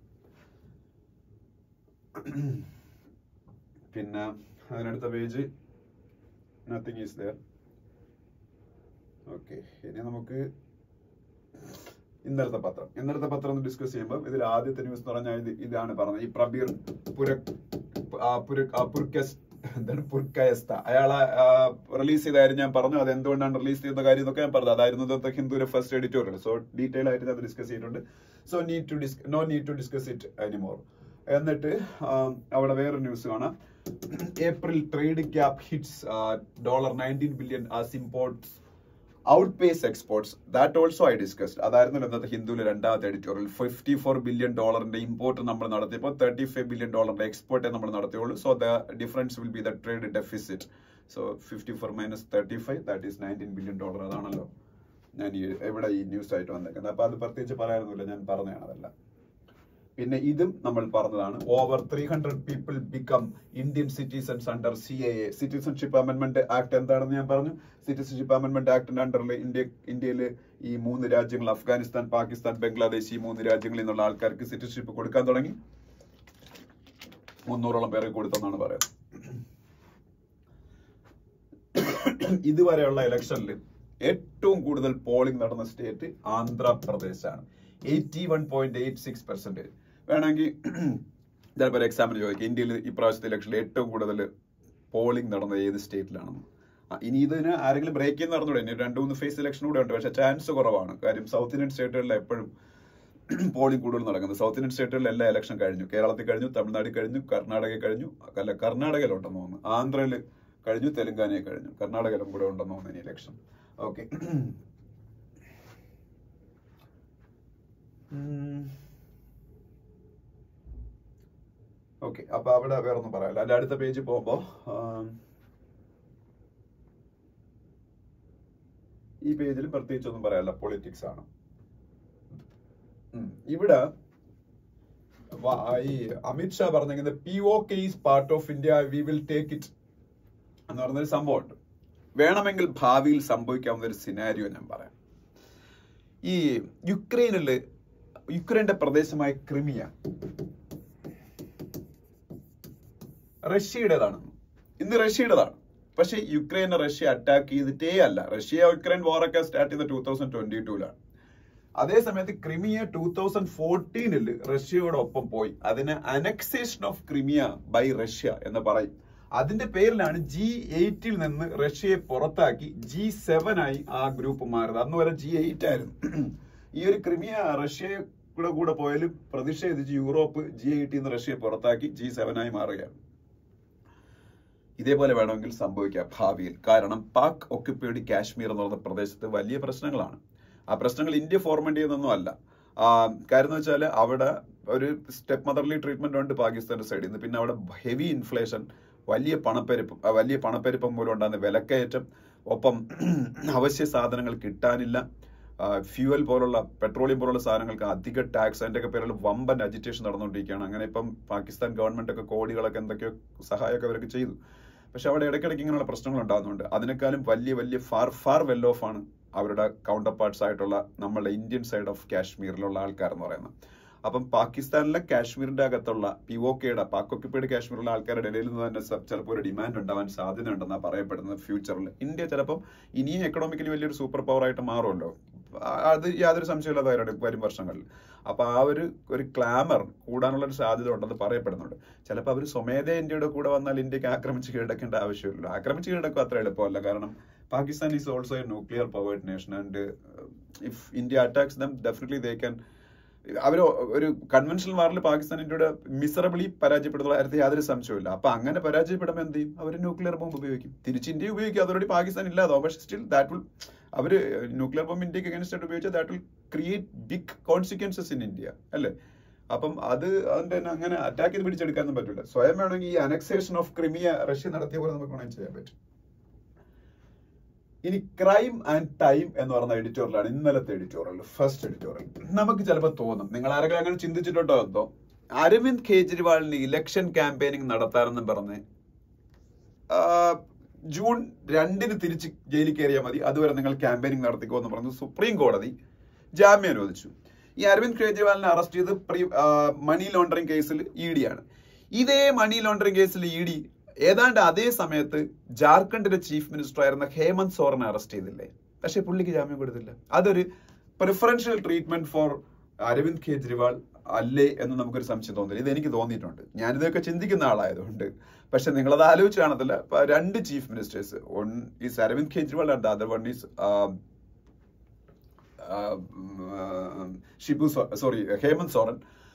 പിന്നെ അതിനടുത്ത page nothing is there. Okay, ഇനി നമുക്ക് ഇന്നലത്തെ പത്രം ഇന്നലത്തെ പത്രം ഒന്ന് ഡിസ്കസ് ചെയ്യുമ്പോൾ ഇതിൽ ആദ്യത്തെ ന്യൂസ് എന്ന് പറഞ്ഞാൽ ഇത് ഇതാണ് പറഞ്ഞത്. ഈ പ്രബീർ പുരക് എന്താണ് പുർക്കയസ്ത അയാളെ റിലീസ് ചെയ്തായിരുന്നു. ഞാൻ പറഞ്ഞു അത് എന്തുകൊണ്ടാണ് റിലീസ് ചെയ്യുന്ന കാര്യം എന്നൊക്കെ ഞാൻ പറഞ്ഞു. അതായിരുന്നു ഹിന്ദുവിന്റെ ഫസ്റ്റ് എഡിറ്റോറിയൽ. സോ ഡീറ്റെയിൽ ആയിട്ട് അത് ഡിസ്കസ് ചെയ്തിട്ടുണ്ട്. So need to dis no need to discuss it anymore. എന്നിട്ട് അവിടെ വേറൊരു ന്യൂസ് കാണാം. April trade gap hits dollar nineteen billion as imports outpace exports. That also I discussed. അതായിരുന്നു ഇന്നത്തെ ഹിന്ദുവിലെ രണ്ടാമത്തെ എഡിറ്റോറിയൽ. ഫിഫ്റ്റി ഫോർ ബില്യൺ ഡോളറിന്റെ ഇമ്പോർട്ട് നമ്മൾ നടത്തിയപ്പോൾ തേർട്ടി ഫൈവ് ബില്യൺ ഡോളറിന്റെ എക്സ്പോർട്ടേ നമ്മൾ നടത്തിയുള്ളൂ. So the difference will be the trade deficit. So fifty four minus thirty five that is nineteen billion dollar. അതാണല്ലോ ഞാൻ ഈ എവിടെ ഈ ന്യൂസ് ആയിട്ട് വന്നേക്കുന്നത്. അപ്പൊ അത് പ്രത്യേകിച്ച് പറയാനൊന്നുമില്ല, ഞാൻ പറഞ്ഞതാണ് അതെല്ലാം. പിന്നെ ഇതും നമ്മൾ പറഞ്ഞതാണ്. Over three hundred people become Indian citizens under C A A. Citizenship amendment act എന്താണെന്ന് ഞാൻ പറഞ്ഞു. സിറ്റിസൺഷിപ്പ് അമെന്റ്മെന്റ് ആക്ടിന്റെ അണ്ടറിൽ ഇന്ത്യ ഇന്ത്യയിൽ ഈ മൂന്ന് രാജ്യങ്ങൾ, അഫ്ഗാനിസ്ഥാൻ, പാകിസ്ഥാൻ, ബംഗ്ലാദേശ്, ഈ മൂന്ന് രാജ്യങ്ങളിൽ നിന്നുള്ള ആൾക്കാർക്ക് സിറ്റിസൺഷിപ്പ് കൊടുക്കാൻ തുടങ്ങി. മുന്നൂറോളം പേരെ കൊടുത്തെന്നാണ് പറയുന്നത്. ഇതുവരെയുള്ള ഇലക്ഷനിൽ ഏറ്റവും കൂടുതൽ പോളിംഗ് നടന്ന സ്റ്റേറ്റ് ആന്ധ്രാപ്രദേശാണ്. Eighty one point eight six percentage. വേണമെങ്കിൽ ചിലപ്പോൾ എക്സാമിന് ചോദിക്കും, ഇന്ത്യയിൽ ഇപ്രാവശ്യത്തെ ഇലക്ഷനിൽ ഏറ്റവും കൂടുതൽ പോളിംഗ് നടന്നത് ഏത് സ്റ്റേറ്റിലാണെന്ന്. ഇനി ഇതിന് ആരെങ്കിലും ബ്രേക്ക് ചെയ്യുന്ന നടന്നൂടെ? ഇനി രണ്ടു മൂന്ന് ഫേസ് ഇലക്ഷൻ കൂടെ ഉണ്ട്, പക്ഷെ ചാൻസ് കുറവാണ്. കാര്യം സൗത്ത് ഇന്ത്യൻ സ്റ്റേറ്റുകളിൽ എപ്പോഴും പോളിംഗ് കൂടുതൽ നടക്കുന്നത്. സൗത്ത് ഇന്ത്യൻ സ്റ്റേറ്റുകളിൽ എല്ലാ ഇലക്ഷൻ കഴിഞ്ഞു. കേരളത്തിൽ കഴിഞ്ഞു, തമിഴ്നാട് കഴിഞ്ഞു, കർണാടക കഴിഞ്ഞു, അല്ല കർണാടകയിലുണ്ടെന്ന് തോന്നുന്നു, ആന്ധ്രയിൽ കഴിഞ്ഞു, തെലങ്കാനയിൽ കഴിഞ്ഞു, കർണാടകയിലും കൂടെ ഉണ്ടെന്ന് തോന്നുന്നു ഇനി ഇലക്ഷൻ. ഓക്കെ, ഓക്കെ അപ്പൊ അവിടെ വേറെ ഒന്നും പറയാല്ല. അല്ല, അടുത്ത പേജ് പോകുമ്പോ ഈ പേജിൽ പ്രത്യേകിച്ചൊന്നും പറയാല്ല, പൊളിറ്റിക്സ് ആണ്. ഇവിടെ ഈ അമിത്ഷാ പറഞ്ഞിരിക്കുന്നത് P O K is part of India, we will take it എന്ന് പറഞ്ഞൊരു സംഭവമുണ്ട്. വേണമെങ്കിൽ ഭാവിയിൽ സംഭവിക്കാവുന്ന ഒരു സിനാരിയോ ഞാൻ പറയാം. ഈ യുക്രൈനില് യുക്രൈന്റെ പ്രദേശമായ ക്രിമിയ റഷ്യയുടേതാണ്. ഇന്ന് റഷ്യയുടേതാണ്. പക്ഷെ യുക്രൈനെ റഷ്യ അറ്റാക്ക് ചെയ്തിട്ടേ അല്ല. റഷ്യ യുക്രൈൻ വാറൊക്കെ സ്റ്റാർട്ട് ചെയ്ത ടൂ തൗസൻഡ് ട്വന്റി ടൂലാണ്. അതേ സമയത്ത് ക്രിമിയ ടൂ തൗസൻഡ് ഫോർട്ടീനില് റഷ്യയോടൊപ്പം പോയി. അതിന് annexation of Crimea by Russia എന്ന് പറയും. അതിന്റെ പേരിലാണ് ജി എയ്റ്റിൽ നിന്ന് റഷ്യയെ പുറത്താക്കി ജി സെവൻ ആയി ആ ഗ്രൂപ്പ് മാറിയത്. അന്ന് വരെ ജി എയ്റ്റ് ആയിരുന്നു. ഈ ഒരു ക്രിമിയ റഷ്യയുടെ കൂടെ കൂടെ പോയാലും പ്രതിഷേധിച്ച് യൂറോപ്പ് ജി എയ്റ്റിൽ നിന്ന് റഷ്യയെ പുറത്താക്കി ജി സെവൻ ആയി മാറുകയാണ്. ഇതേപോലെ വേണമെങ്കിൽ സംഭവിക്കാം ഭാവിയിൽ. കാരണം പാക് ഒക്യുപ്പൈഡ് കാശ്മീർ എന്ന് പറയുന്ന പ്രദേശത്ത് വലിയ പ്രശ്നങ്ങളാണ്. ആ പ്രശ്നങ്ങൾ ഇന്ത്യ ഫോർമെന്റ് ചെയ്യുന്നൊന്നും അല്ല. കാര്യം എന്ന് വെച്ചാൽ അവിടെ ഒരു സ്റ്റെപ്പ് മദർലി ട്രീറ്റ്മെന്റ് ഉണ്ട് പാകിസ്ഥാന്റെ സൈഡിൽ നിന്ന്. പിന്നെ അവിടെ ഹെവി ഇൻഫ്ലേഷൻ, വലിയ പണപ്പെരുപ്പം, വലിയ പണപ്പെരുപ്പം മൂലം ഉണ്ടാകുന്ന വിലക്കയറ്റം, ഒപ്പം അവശ്യ സാധനങ്ങൾ കിട്ടാനില്ല, ഫ്യൂവൽ പോലുള്ള പെട്രോളിയം പോലുള്ള സാധനങ്ങൾക്ക് അധിക ടാക്സ്, അതിന്റെ ഒക്കെ പേരിൽ വമ്പൻ അജിറ്റേഷൻ നടന്നുകൊണ്ടിരിക്കുകയാണ്. അങ്ങനെ ഇപ്പം പാകിസ്ഥാൻ ഗവൺമെന്റ് ഒക്കെ കോടികളൊക്കെ എന്തൊക്കെയോ സഹായമൊക്കെ അവർക്ക് ചെയ്തു. പക്ഷെ അവിടെ ഇടയ്ക്കിടയ്ക്ക് ഇങ്ങനെയുള്ള പ്രശ്നങ്ങൾ ഉണ്ടാകുന്നുണ്ട്. അതിനേക്കാളും വലിയ വലിയ ഫാർ ഫാർ വെൽ ഓഫ് ആണ് അവരുടെ കൗണ്ടർ പാർട്സ് ആയിട്ടുള്ള നമ്മളുടെ ഇന്ത്യൻ സൈഡ് ഓഫ് കാശ്മീരിലുള്ള ആൾക്കാർ എന്ന് പറയുന്നത്. അപ്പം പാകിസ്ഥാനിലെ കാശ്മീരിന്റെ അകത്തുള്ള പി ഒ കെയുടെ പാക് ഒക്യുപ്പൈഡ് കാശ്മീരിലുള്ള ആൾക്കാരുടെ ഇടയിൽ നിന്ന് തന്നെ ചിലപ്പോൾ ഒരു ഡിമാൻഡ് ഉണ്ടാവാൻ സാധ്യത ഉണ്ടെന്നാണ് പറയപ്പെടുന്നത്. ഫ്യൂച്ചറിൽ ഇന്ത്യ ചിലപ്പം ഇനിയും എക്കണോമിക്കലി വലിയൊരു സൂപ്പർ പവർ ആയിട്ട് മാറുമല്ലോ. അത് യാതൊരു സംശയമില്ലാത്ത കാര്യമാണ് വരും വർഷങ്ങളിൽ. അപ്പൊ ആ ഒരു ഒരു ക്ലാമർ കൂടാനുള്ള ഒരു സാധ്യത ഉണ്ടെന്ന് പറയപ്പെടുന്നുണ്ട്. ചിലപ്പോൾ അവർ സ്വമേധ ഇന്ത്യയുടെ കൂടെ വന്നാൽ ഇന്ത്യക്ക് ആക്രമിച്ച് കീഴടക്കേണ്ട ആവശ്യമില്ലല്ലോ. ആക്രമിച്ച് കീഴടക്കുക അത്ര എളുപ്പമല്ല. കാരണം Pakistan is also a nuclear powered nation and if India attacks them definitely they can. അവർ ഒരു കൺവെൻഷണൽ വാറിൽ പാകിസ്ഥാൻ ഇന്ത്യയുടെ മിസറബിളി പരാജയപ്പെടുന്ന കാര്യത്തിൽ യാതൊരു സംശയമില്ല. അപ്പൊ അങ്ങനെ പരാജയപ്പെടുമ്പോൾ എന്ത് ചെയ്യും? അവർ ന്യൂക്ലിയർ ബോംബ് ഉപയോഗിക്കും. തിരിച്ച് ഇന്ത്യ ഉപയോഗിക്കും. അതോടെ പാകിസ്ഥാൻ ഇല്ലാതാവും. പക്ഷെ സ്റ്റിൽ ദാറ്റ് വിൽ അവര് ന്യൂക്ലിയർ ബോംബ് ഇന്ത്യക്ക് അഗൈൻസ്റ്റ് ആയിട്ട് ഉപയോഗിച്ചാൽ that will create big consequences in India അല്ലേ. അപ്പം അത് അതിന്റെ അങ്ങനെ അറ്റാക്ക് ചെയ്ത് പിടിച്ചെടുക്കാനൊന്നും പറ്റില്ല. സ്വയം വേണമെങ്കിൽ ഈ അനക്സേഷൻ ഓഫ് ക്രിമിയ റഷ്യ നടത്തിയ പോലെ നമുക്ക് വേണമെങ്കിൽ ചെയ്യാൻ പറ്റും. ഇനി ക്രൈം ആൻഡ് ടൈം എന്ന് പറയുന്ന എഡിറ്റോറിയലാണ് ഇന്നലത്തെ എഡിറ്റോറിയൽ, ഫസ്റ്റ് എഡിറ്റോറിയൽ. നമുക്ക് ചിലപ്പോൾ തോന്നും, നിങ്ങൾ ആരെങ്കിലും അങ്ങനെ ചിന്തിച്ചിട്ടുണ്ടോ എന്തോ, അരവിന്ദ് കെജ്രിവാളിന് ഇലക്ഷൻ ക്യാമ്പയിനിങ് നടത്താനെന്നും പറഞ്ഞ് ജൂൺ രണ്ടിന് തിരിച്ച് ജയിലിൽ കയറിയാൽ മതി, അതുവരെ നിങ്ങൾ ക്യാമ്പയിനിങ് നടത്തിക്കോ എന്ന് പറഞ്ഞു സുപ്രീം കോടതി ജാമ്യം അനുവദിച്ചു. ഈ അരവിന്ദ് കെജ്രിവാളിനെ അറസ്റ്റ് ചെയ്ത് പ്രീ മണി ലോണ്ടറിംഗ് കേസിൽ ഇ ഡി ആണ്. ഇതേ മണി ലോണ്ടറിംഗ് കേസിൽ ഇ ഡി ഏതാണ്ട് അതേ സമയത്ത് ജാർഖണ്ഡിന്റെ ചീഫ് മിനിസ്റ്റർ ആയിരുന്ന ഹേമന്ത് സോറനെ അറസ്റ്റ് ചെയ്തില്ലേ? പക്ഷെ പുള്ളിക്ക് ജാമ്യം കൊടുത്തില്ല. അതൊരു preferential treatment for Arvind Kejriwal അല്ലേ എന്ന് നമുക്കൊരു സംശയം തോന്നില്ല. ഇത് എനിക്ക് തോന്നിയിട്ടുണ്ട്. ഞാനിതൊക്കെ ചിന്തിക്കുന്ന ആളായതുകൊണ്ട്. പക്ഷെ നിങ്ങളത് ആലോചിച്ച് കാണത്തില്ല. രണ്ട് chief ministers, one is Arvind Kejriwal and the other one is Shibu sorry Hemant Soren.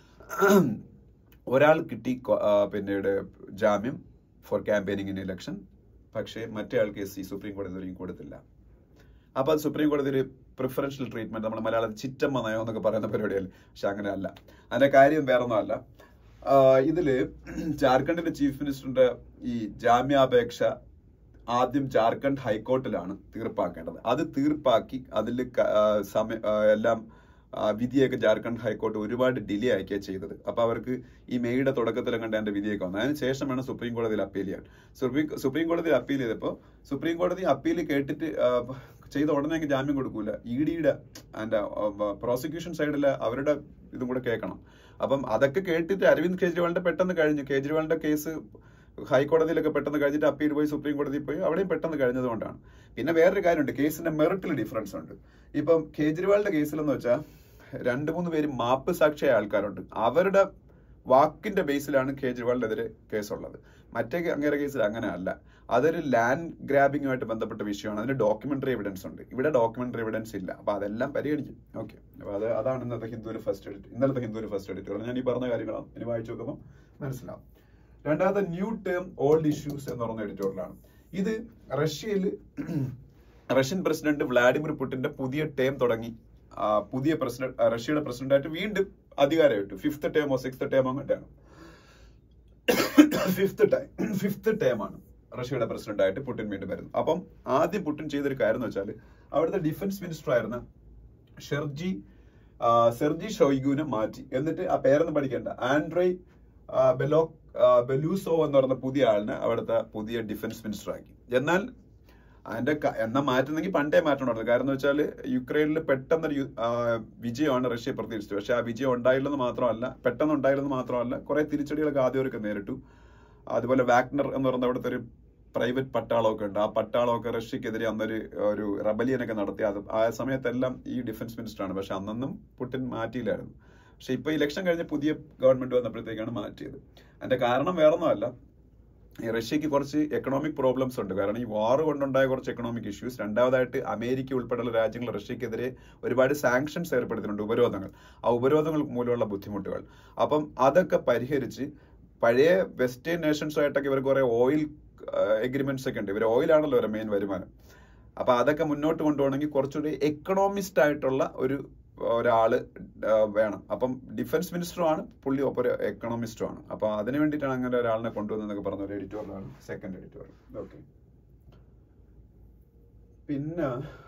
ഒരാൾ കിട്ടി പിന്നീട് ജാമ്യം ഫോർ ക്യാമ്പയിനിങ് ഇൻ ഇലക്ഷൻ. പക്ഷേ മറ്റേ ആൾക്ക് എസ് സി സുപ്രീം കോടതി ഇതുവരെയും കൊടുത്തില്ല. അപ്പൊ അത് സുപ്രീം കോടതി ഒരു പ്രിഫറൻഷ്യൽ ട്രീറ്റ്മെന്റ്, നമ്മുടെ മലയാളത്തിൽ ചിറ്റമ്മ നയം എന്നൊക്കെ പറയുന്ന പരിപാടിയല്ലേ. പക്ഷെ അങ്ങനെ അല്ല. അതിന്റെ കാര്യം വേറൊന്നും അല്ല. ഇതില് ജാർഖണ്ഡിന്റെ ചീഫ് മിനിസ്റ്ററിന്റെ ഈ ജാമ്യാപേക്ഷ ആദ്യം ജാർഖണ്ഡ് ഹൈക്കോർട്ടിലാണ് തീർപ്പാക്കേണ്ടത്. അത് തീർപ്പാക്കി അതിൽ സമയ എല്ലാം വിധിയൊക്കെ ജാർഖണ്ഡ് ഹൈക്കോടതി ഒരുപാട് ഡിലേ ആക്കിയാണ് ചെയ്തത്. അപ്പൊ അവർക്ക് ഈ മെയ്യുടെ തുടക്കത്തിൽ കണ്ട എന്റെ വിധിയൊക്കെ വന്നു. അതിന് ശേഷമാണ് സുപ്രീം കോടതിയിൽ അപ്പീൽ ചെയ്യാൻ. സുപ്രീം സുപ്രീം കോടതിയിൽ അപ്പീൽ ചെയ്തപ്പോൾ സുപ്രീം കോടതി അപ്പീൽ കേട്ടിട്ട് ചെയ്ത ഉടനെ ജാമ്യം കൊടുക്കൂല. ഇ ഡിയുടെ അതിന്റെ പ്രോസിക്യൂഷൻ സൈഡിൽ അവരുടെ ഇതും കൂടെ കേൾക്കണം. അപ്പം അതൊക്കെ കേട്ടിട്ട് അരവിന്ദ് കെജ്രിവാളിന്റെ പെട്ടെന്ന് കഴിഞ്ഞു. കേജ്രിവാളിന്റെ കേസ് ഹൈക്കോടതിയിലൊക്കെ പെട്ടെന്ന് കഴിഞ്ഞിട്ട് അപ്പീൽ പോയി സുപ്രീം കോടതിയിൽ പോയി അവിടെയും പെട്ടെന്ന് കഴിഞ്ഞതുകൊണ്ടാണ്. പിന്നെ വേറൊരു കാര്യമുണ്ട്, കേസിന്റെ മെറിറ്റിൽ ഡിഫറൻസ് ഉണ്ട്. ഇപ്പം കേജ്രിവാളിന്റെ കേസിലെന്ന് വെച്ചാൽ രണ്ട് മൂന്ന് പേര് മാപ്പ് സാക്ഷിയായ ആൾക്കാരുണ്ട്. അവരുടെ വാക്കിന്റെ ബേസിലാണ് കേജ്രിവാളിനെതിരെ കേസുള്ളത്. മറ്റേ അങ്ങേരെ കേസിൽ അങ്ങനെ അല്ല. അതൊരു ലാൻഡ് ഗ്രാബിങ്ങുമായിട്ട് ബന്ധപ്പെട്ട വിഷയമാണ്. അതിന് ഡോക്യുമെന്ററി എവിഡൻസ് ഉണ്ട്. ഇവിടെ ഡോക്യുമെന്ററി എവിഡൻസ് ഇല്ല. അപ്പൊ അതെല്ലാം പരിഗണിക്കും. ഓക്കെ, അപ്പൊ അത് അതാണ് ഇന്നത്തെ ഹിന്ദുവിൽ ഫസ്റ്റ് എഡിറ്റ് ഇന്നലത്തെ ഹിന്ദുവിൽ ഫസ്റ്റ് എഡിറ്റർ. ഞാൻ ഈ പറഞ്ഞ കാര്യങ്ങളാണ് ഇനി വായിച്ചു നോക്കുമ്പോൾ മനസ്സിലാവും. രണ്ടാമത്തെ ന്യൂ ടേം ഓൾഡ് ഇഷ്യൂസ് എന്ന് പറഞ്ഞ എഡിറ്റോറിയലാണ്. ഇത് റഷ്യയിൽ റഷ്യൻ പ്രസിഡന്റ് വ്ളാഡിമിർ പുടിന്റെ പുതിയ ടേം തുടങ്ങി. പുതിയ പ്രസിഡന്റ് റഷ്യയുടെ പ്രസിഡന്റായിട്ട് വീണ്ടും അധികാരമായിട്ടു. ഫിഫ്ത്ത് ടേമോ സിക്സ്ത് ടേമോ അങ്ങോട്ടാണ്. ഫിഫ്ത്ത് ടൈം ഫിഫ്ത്ത് ടേമാണ് റഷ്യയുടെ പ്രസിഡന്റ് ആയിട്ട് പുടിൻ വീണ്ടും വരുന്നത്. അപ്പം ആദ്യം പുടിൻ ചെയ്തൊരു കാര്യം എന്ന് വെച്ചാൽ അവിടുത്തെ ഡിഫൻസ് മിനിസ്റ്റർ ആയിരുന്ന ഷെർജി സെർജി ഷോയ്ഗുവിനെ മാറ്റി. എന്നിട്ട് ആ പേരൊന്നും പഠിക്കേണ്ട, ആൻഡ്രേ ബെലോ ബെലൂസോ എന്ന് പറഞ്ഞ പുതിയ ആളിനെ അവിടുത്തെ പുതിയ ഡിഫൻസ് മിനിസ്റ്റർ ആക്കി. എന്നാൽ അതിന്റെ എന്നാ മാറ്റുന്നെങ്കിൽ പണ്ടേ മാറ്റണമായിരുന്നു. കാരണം എന്ന് വെച്ചാൽ യുക്രൈനിൽ പെട്ടെന്നൊരു വിജയമാണ് റഷ്യ പ്രതീക്ഷിച്ചത്. പക്ഷെ ആ വിജയം ഉണ്ടായില്ലെന്ന് മാത്രമല്ല പെട്ടെന്ന് ഉണ്ടായില്ലെന്ന് മാത്രമല്ല കുറെ തിരിച്ചടികളൊക്കെ ആദ്യമൊക്കെ നേരിട്ടു. അതുപോലെ വാഗ്നർ എന്ന് പറയുന്ന അവിടുത്തെ ഒരു പ്രൈവറ്റ് പട്ടാളമൊക്കെ ഉണ്ട്. ആ പട്ടാളമൊക്കെ റഷ്യക്കെതിരെ അന്നൊരു ഒരു റബലിയനൊക്കെ നടത്തി. അത് ആ സമയത്തെല്ലാം ഈ ഡിഫൻസ് മിനിസ്റ്ററാണ്. പക്ഷെ അന്നൊന്നും പുടിൻ മാറ്റിയില്ലായിരുന്നു. പക്ഷെ ഇപ്പൊ ഇലക്ഷൻ കഴിഞ്ഞ് പുതിയ ഗവൺമെന്റ് വന്നപ്പോഴത്തേക്കാണ് മാറ്റിയത്. അതിന്റെ കാരണം വേറൊന്നുമല്ല, ഈ റഷ്യക്ക് കുറച്ച് എക്കണോമിക് പ്രോബ്ലംസ് ഉണ്ട്. കാരണം ഈ വാർ കൊണ്ടുണ്ടായ കുറച്ച് എക്കണോമിക് ഇഷ്യൂസ്. രണ്ടാമതായിട്ട് അമേരിക്ക ഉൾപ്പെടെയുള്ള രാജ്യങ്ങൾ റഷ്യക്കെതിരെ ഒരുപാട് സാങ്ഷൻസ് ഏർപ്പെടുത്തിയിട്ടുണ്ട്, ഉപരോധങ്ങൾ. ആ ഉപരോധങ്ങൾ മൂലമുള്ള ബുദ്ധിമുട്ടുകൾ. അപ്പം അതൊക്കെ പരിഹരിച്ച് പഴയ വെസ്റ്റേൺ നേഷൻസുമായിട്ടൊക്കെ ഇവർ കുറെ ഓയിൽ എഗ്രിമെന്റ്സ് ഒക്കെ ഉണ്ട്. ഇവർ ഓയിലാണല്ലോ ഇവരുടെ മെയിൻ വരുമാനം. അപ്പൊ അതൊക്കെ മുന്നോട്ട് കൊണ്ടുപോകണമെങ്കിൽ കുറച്ചുകൂടി എക്കണോമിസ്റ്റ് ആയിട്ടുള്ള ഒരു ഒരാള് വേണം. അപ്പം ഡിഫൻസ് മിനിസ്റ്ററുമാണ് പുള്ളി, ഒപ്പം ഒരു എക്കണോമിസ്റ്റുമാണ്. അപ്പൊ അതിനു വേണ്ടിയിട്ടാണ് അങ്ങനെ ഒരാളിനെ കൊണ്ടുവന്നതൊക്കെ പറഞ്ഞ ഒരു എഡിറ്റോറിയലാണ് സെക്കൻഡ് എഡിറ്റോറിയൽ. ഓക്കെ, പിന്നെ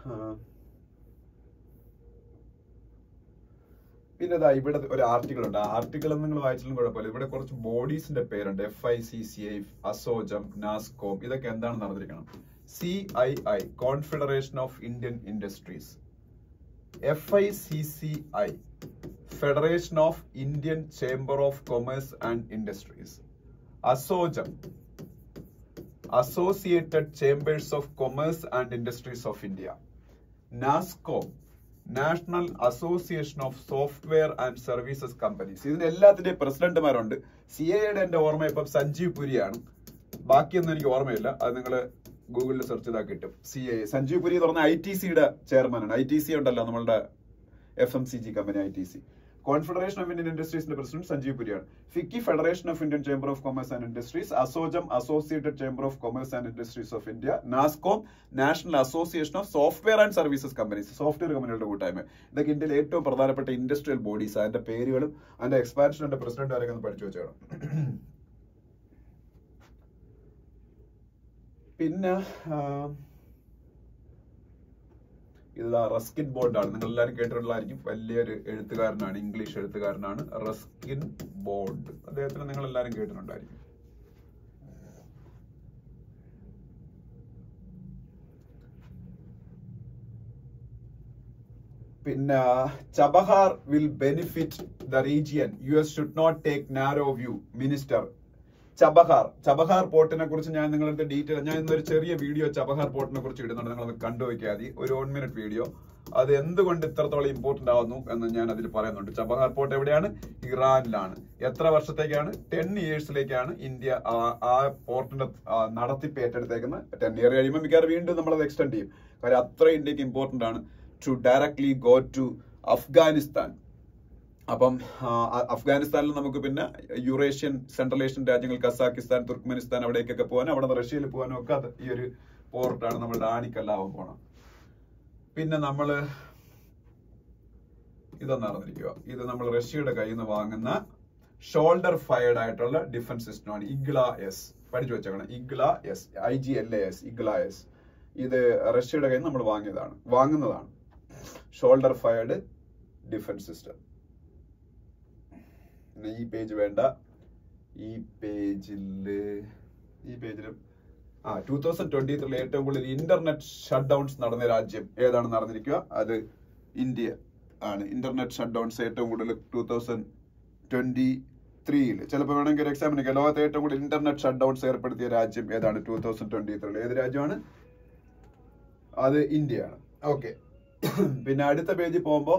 പിന്നെ ഇതാ ഇവിടെ ഒരു ആർട്ടിക്കിൾ ഉണ്ട്. ആ ആർട്ടിക്കിൾ നിങ്ങൾ വായിച്ചാലും കുഴപ്പമില്ല. ഇവിടെ കുറച്ച് ബോഡീസിന്റെ പേരുണ്ട്. F I C C I, ASSOCHAM, NASSCOM. ഇതൊക്കെ എന്താണെന്ന് അറിഞ്ഞിരിക്കണം. C I I confederation of Indian industries, F I C C I federation of Indian chamber of commerce and industries, ASSOCHAM associated chambers of commerce and industries of India, NASSCOM national association of software and services companies. ഇതിന് എല്ലാത്തിന്റെയും പ്രസിഡന്റുമാരുണ്ട്. C എയുടെ എന്റെ ഓർമ്മ ഇപ്പം സഞ്ജീവ് പുരിയാണ്. ബാക്കിയൊന്നും എനിക്ക് ഓർമ്മയില്ല. അത് നിങ്ങൾ ഗൂഗിളിൽ സെർച്ച് ചെയ്താൽ കിട്ടും. സി എ സഞ്ജീവ് പുരി എന്ന് പറഞ്ഞ ഐ ടി സിയുടെ ചെയർമാനാണ്. ഐ ടി സി ഉണ്ടല്ലോ നമ്മളുടെ F M C G company I T C. Confederation of Indian ഇൻഡസ്ട്രീസിന്റെ പ്രസിഡന്റ് സഞ്ജീവ് പുരിയാണ്. FICCI federation of Indian chamber of commerce and industries, ASSOCHAM associated chamber of commerce and industries of India, NASSCOM national association of software and services companies, software കമ്പനികളുടെ കൂട്ടായ്മ. ഇതൊക്കെ ഇന്ത്യയിലെ ഏറ്റവും പ്രധാനപ്പെട്ട industrial bodies. അതിന്റെ പേരുകളും അതിന്റെ എക്സ്പാൻഷന്റെ പ്രസിഡന്റ് ആരൊക്കെ ഒന്ന് പഠിച്ചു വെച്ചോളാം. പിന്നെ ഇത് റസ്കിൻ ബോണ്ട് ആണ്. നിങ്ങൾ എല്ലാവരും കേട്ടിട്ടുള്ളതായിരിക്കും. വലിയൊരു എഴുത്തുകാരനാണ്, ഇംഗ്ലീഷ് എഴുത്തുകാരനാണ് റസ്കിൻ ബോണ്ട്. അദ്ദേഹത്തിന് നിങ്ങൾ എല്ലാവരും കേട്ടിട്ടുണ്ടായിരിക്കും. പിന്നെ Chabahar will benefit the region, U S should not take narrow view, minister. Chabahar Chabahar പോർട്ടിനെ കുറിച്ച് ഞാൻ നിങ്ങളുടെ ഡീറ്റെയിൽ ഞാൻ ഇന്നൊരു ചെറിയ വീഡിയോ ചബഹാർ പോർട്ടിനെ കുറിച്ച് ഇടുന്നുണ്ട്. നിങ്ങളത് കണ്ടുവയ്ക്കാതെ മതി. ഒരു വൺ മിനിറ്റ് വീഡിയോ. അത് എന്തുകൊണ്ട് ഇത്രത്തോളം ഇമ്പോർട്ടന്റ് ആവുന്നു എന്ന് ഞാൻ അതിൽ പറയുന്നുണ്ട്. ചബഹാർ പോർട്ട് എവിടെയാണ്? ഇറാനിലാണ്. എത്ര വർഷത്തേക്കാണ്? ടെൻ ഇയേഴ്സിലേക്കാണ് ഇന്ത്യ ആ പോർട്ടിന്റെ നടത്തിപ്പ് ഏറ്റെടുത്തേക്കുന്നത്. ടെൻ ഇയർ കഴിയുമ്പോൾ മിക്കവാറും വീണ്ടും നമ്മളത് എക്സ്റ്റെൻഡ് ചെയ്യും. കാര്യം അത്ര ഇന്ത്യക്ക് ഇമ്പോർട്ടന്റ് ആണ് to directly go to Afghanistan. അപ്പം അഫ്ഗാനിസ്ഥാനിൽ നമുക്ക് പിന്നെ യൂറേഷ്യൻ സെൻട്രൽ ഏഷ്യൻ രാജ്യങ്ങൾ കസാക്കിസ്ഥാൻ, തുർക്ക്മെനിസ്ഥാൻ അവിടേക്കൊക്കെ പോകാനും അവിടെ നിന്ന് റഷ്യയിൽ പോകാനും ഒക്കെ അത് ഈ ഒരു പോർട്ടാണ് നമ്മളുടെ ആണിക്കല്ലാവാൻ പോണം. പിന്നെ നമ്മള് ഇതൊന്നും അറിഞ്ഞിരിക്കുക. ഇത് നമ്മൾ റഷ്യയുടെ കയ്യിൽ നിന്ന് വാങ്ങുന്ന ഷോൾഡർ ഫയർഡ് ആയിട്ടുള്ള ഡിഫൻസ് സിസ്റ്റമാണ് ഇഗ്ല എസ്. പഠിച്ചു വെച്ചേക്കണം. Igla S, I G L A S, Igla S. ഇത് റഷ്യയുടെ കയ്യിൽ നിന്ന് നമ്മൾ വാങ്ങിയതാണ് വാങ്ങുന്നതാണ് ഷോൾഡർ ഫയർഡ് ഡിഫൻസ് സിസ്റ്റം. ഈ പേജ് വേണ്ട, ഈ പേജില് ഈ പേജിലും ആ ടൂ തൗസൻഡ് ട്വന്റി ത്രീ ഏറ്റവും കൂടുതൽ ഇന്റർനെറ്റ് ഷട്ട് ഡൗൺസ് നടന്ന രാജ്യം ഏതാണെന്ന് അറിഞ്ഞിരിക്കുക. അത് ഇന്ത്യ ആണ്. ഇന്റർനെറ്റ് ഷട്ട് ഡൗൺസ് ഏറ്റവും കൂടുതൽ ടൂ തൗസൻഡ് ട്വന്റി ത്രീയിൽ ചിലപ്പോൾ വേണമെങ്കിൽ ഒരു എക്സാമിന് ലോകത്തെ ഏറ്റവും കൂടുതൽ ഇന്റർനെറ്റ് ഷട്ട് ഡൗൺസ് ഏർപ്പെടുത്തിയ രാജ്യം ഏതാണ് ടൂ തൗസൻഡ് ട്വന്റി ത്രീയിൽ? ഏത് രാജ്യമാണ്? അത് ഇന്ത്യയാണ്. ഓക്കെ, പിന്നെ അടുത്ത പേജിൽ പോകുമ്പോ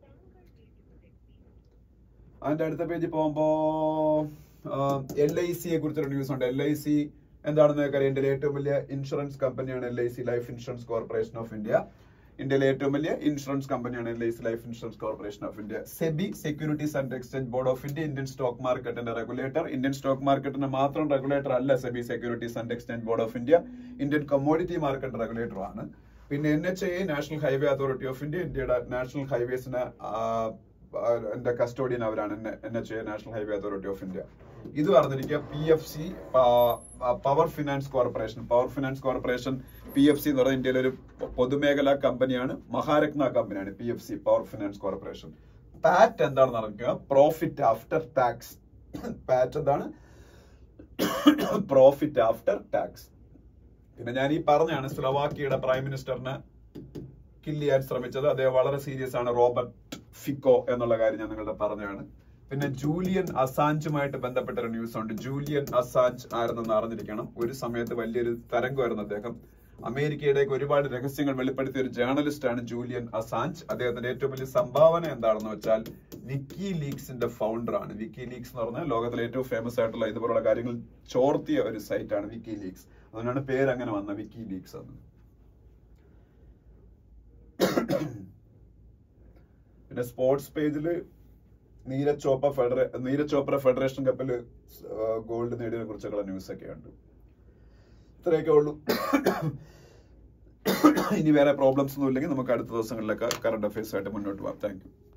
അതിന്റെ അടുത്ത പേജിൽ പോകുമ്പോ എൽ ഐ സിയെ കുറിച്ചൊരു ന്യൂസ് ഉണ്ട്. എൽ ഐ സി എന്താണെന്ന് അറിയാം. ഇന്ത്യയിലെ ഏറ്റവും വലിയ ഇൻഷുറൻസ് കമ്പനിയാണ് L I C, life insurance corporation of India. ഇന്ത്യയിലെ ഏറ്റവും വലിയ ഇൻഷുറൻസ് കമ്പനിയാണ് L I C, life insurance corporation of India. SEBI, securities and exchange board of India, Indian stock മാർക്കറ്റിന്റെ റെഗുലേറ്റർ. ഇന്ത്യൻ സ്റ്റോക്ക് മാർക്കറ്റിന്റെ മാത്രം റെഗുലേറ്റർ അല്ല SEBI, securities and exchange board of India. Indian commodity market regulator ആണ്. പിന്നെ N H A, national highway authority of India, ഇന്ത്യയുടെ national ഹൈവേസിന് എന്റെ custodian അവരാണ്. N H A, national highway authority of India. ഇത് പറഞ്ഞിരിക്കുക P F C, power finance corporation. Power finance corporation, P F C എന്ന് പറയുന്നത് ഇന്ത്യയിലെ ഒരു പൊതുമേഖലാ കമ്പനിയാണ്, മഹാരത്ന കമ്പനിയാണ് P F C, power finance corporation. PAT എന്താണെന്ന് അറിയിക്കുക, പ്രോഫിറ്റ് ആഫ്റ്റർ ടാക്സ്. പാറ്റ് എന്താണ്? Profit after tax. പിന്നെ ഞാൻ ഈ പറഞ്ഞാണ് സ്ലോവാക്കിയയുടെ പ്രൈം മിനിസ്റ്ററിന് കില്ല് ചെയ്യാൻ ശ്രമിച്ചത്. അദ്ദേഹം വളരെ സീരിയസ് ആണ്, റോബർട്ട് ഫിക്കോ എന്നുള്ള കാര്യം ഞാൻ നിങ്ങളുടെ പറഞ്ഞാണ്. പിന്നെ ജൂലിയൻ അസാഞ്ചുമായിട്ട് ബന്ധപ്പെട്ട ഒരു ന്യൂസ് ഉണ്ട്. ജൂലിയൻ അസാഞ്ച് ആരെന്ന് അറിഞ്ഞിരിക്കണം. ഒരു സമയത്ത് വലിയൊരു തരംഗമായിരുന്നു അദ്ദേഹം. അമേരിക്കയുടെ ഒരുപാട് രഹസ്യങ്ങൾ വെളിപ്പെടുത്തിയ ഒരു ജേർണലിസ്റ്റ് ആണ് ജൂലിയൻ അസാഞ്ച്. അദ്ദേഹത്തിന്റെ ഏറ്റവും വലിയ സംഭാവന എന്താണെന്ന് വെച്ചാൽ വിക്കി ലീക്സിന്റെ ഫൗണ്ടർ ആണ്. വിക്കി ലീക്സ് എന്ന് പറഞ്ഞാൽ ലോകത്തിലെ ഏറ്റവും ഫേമസ് ആയിട്ടുള്ള ഇതുപോലുള്ള കാര്യങ്ങൾ ചോർത്തിയ ഒരു സൈറ്റ് ആണ് വിക്കി ലീക്സ്. അതുകൊണ്ടാണ് പേര് അങ്ങനെ വന്ന വിക്കി ലീക്സ് എന്ന്. പിന്നെ സ്പോർട്സ് പേജില് നീരജ് ചോപ്ര ഫെഡറേ നീരജ് ചോപ്ര ഫെഡറേഷൻ കപ്പിൽ ഗോൾഡ് നേടിയതിനെ കുറിച്ചൊക്കെയുള്ള ന്യൂസ് ഒക്കെ ഉണ്ട്. ഇത്രയൊക്കെ ഉള്ളൂ. ഇനി വേറെ പ്രോബ്ലംസ് ഒന്നും ഇല്ലെങ്കിൽ നമുക്ക് അടുത്ത ദിവസങ്ങളിലൊക്കെ കറണ്ട് അഫയേഴ്സ് ആയിട്ട് മുന്നോട്ട് പോകാം. Thank U.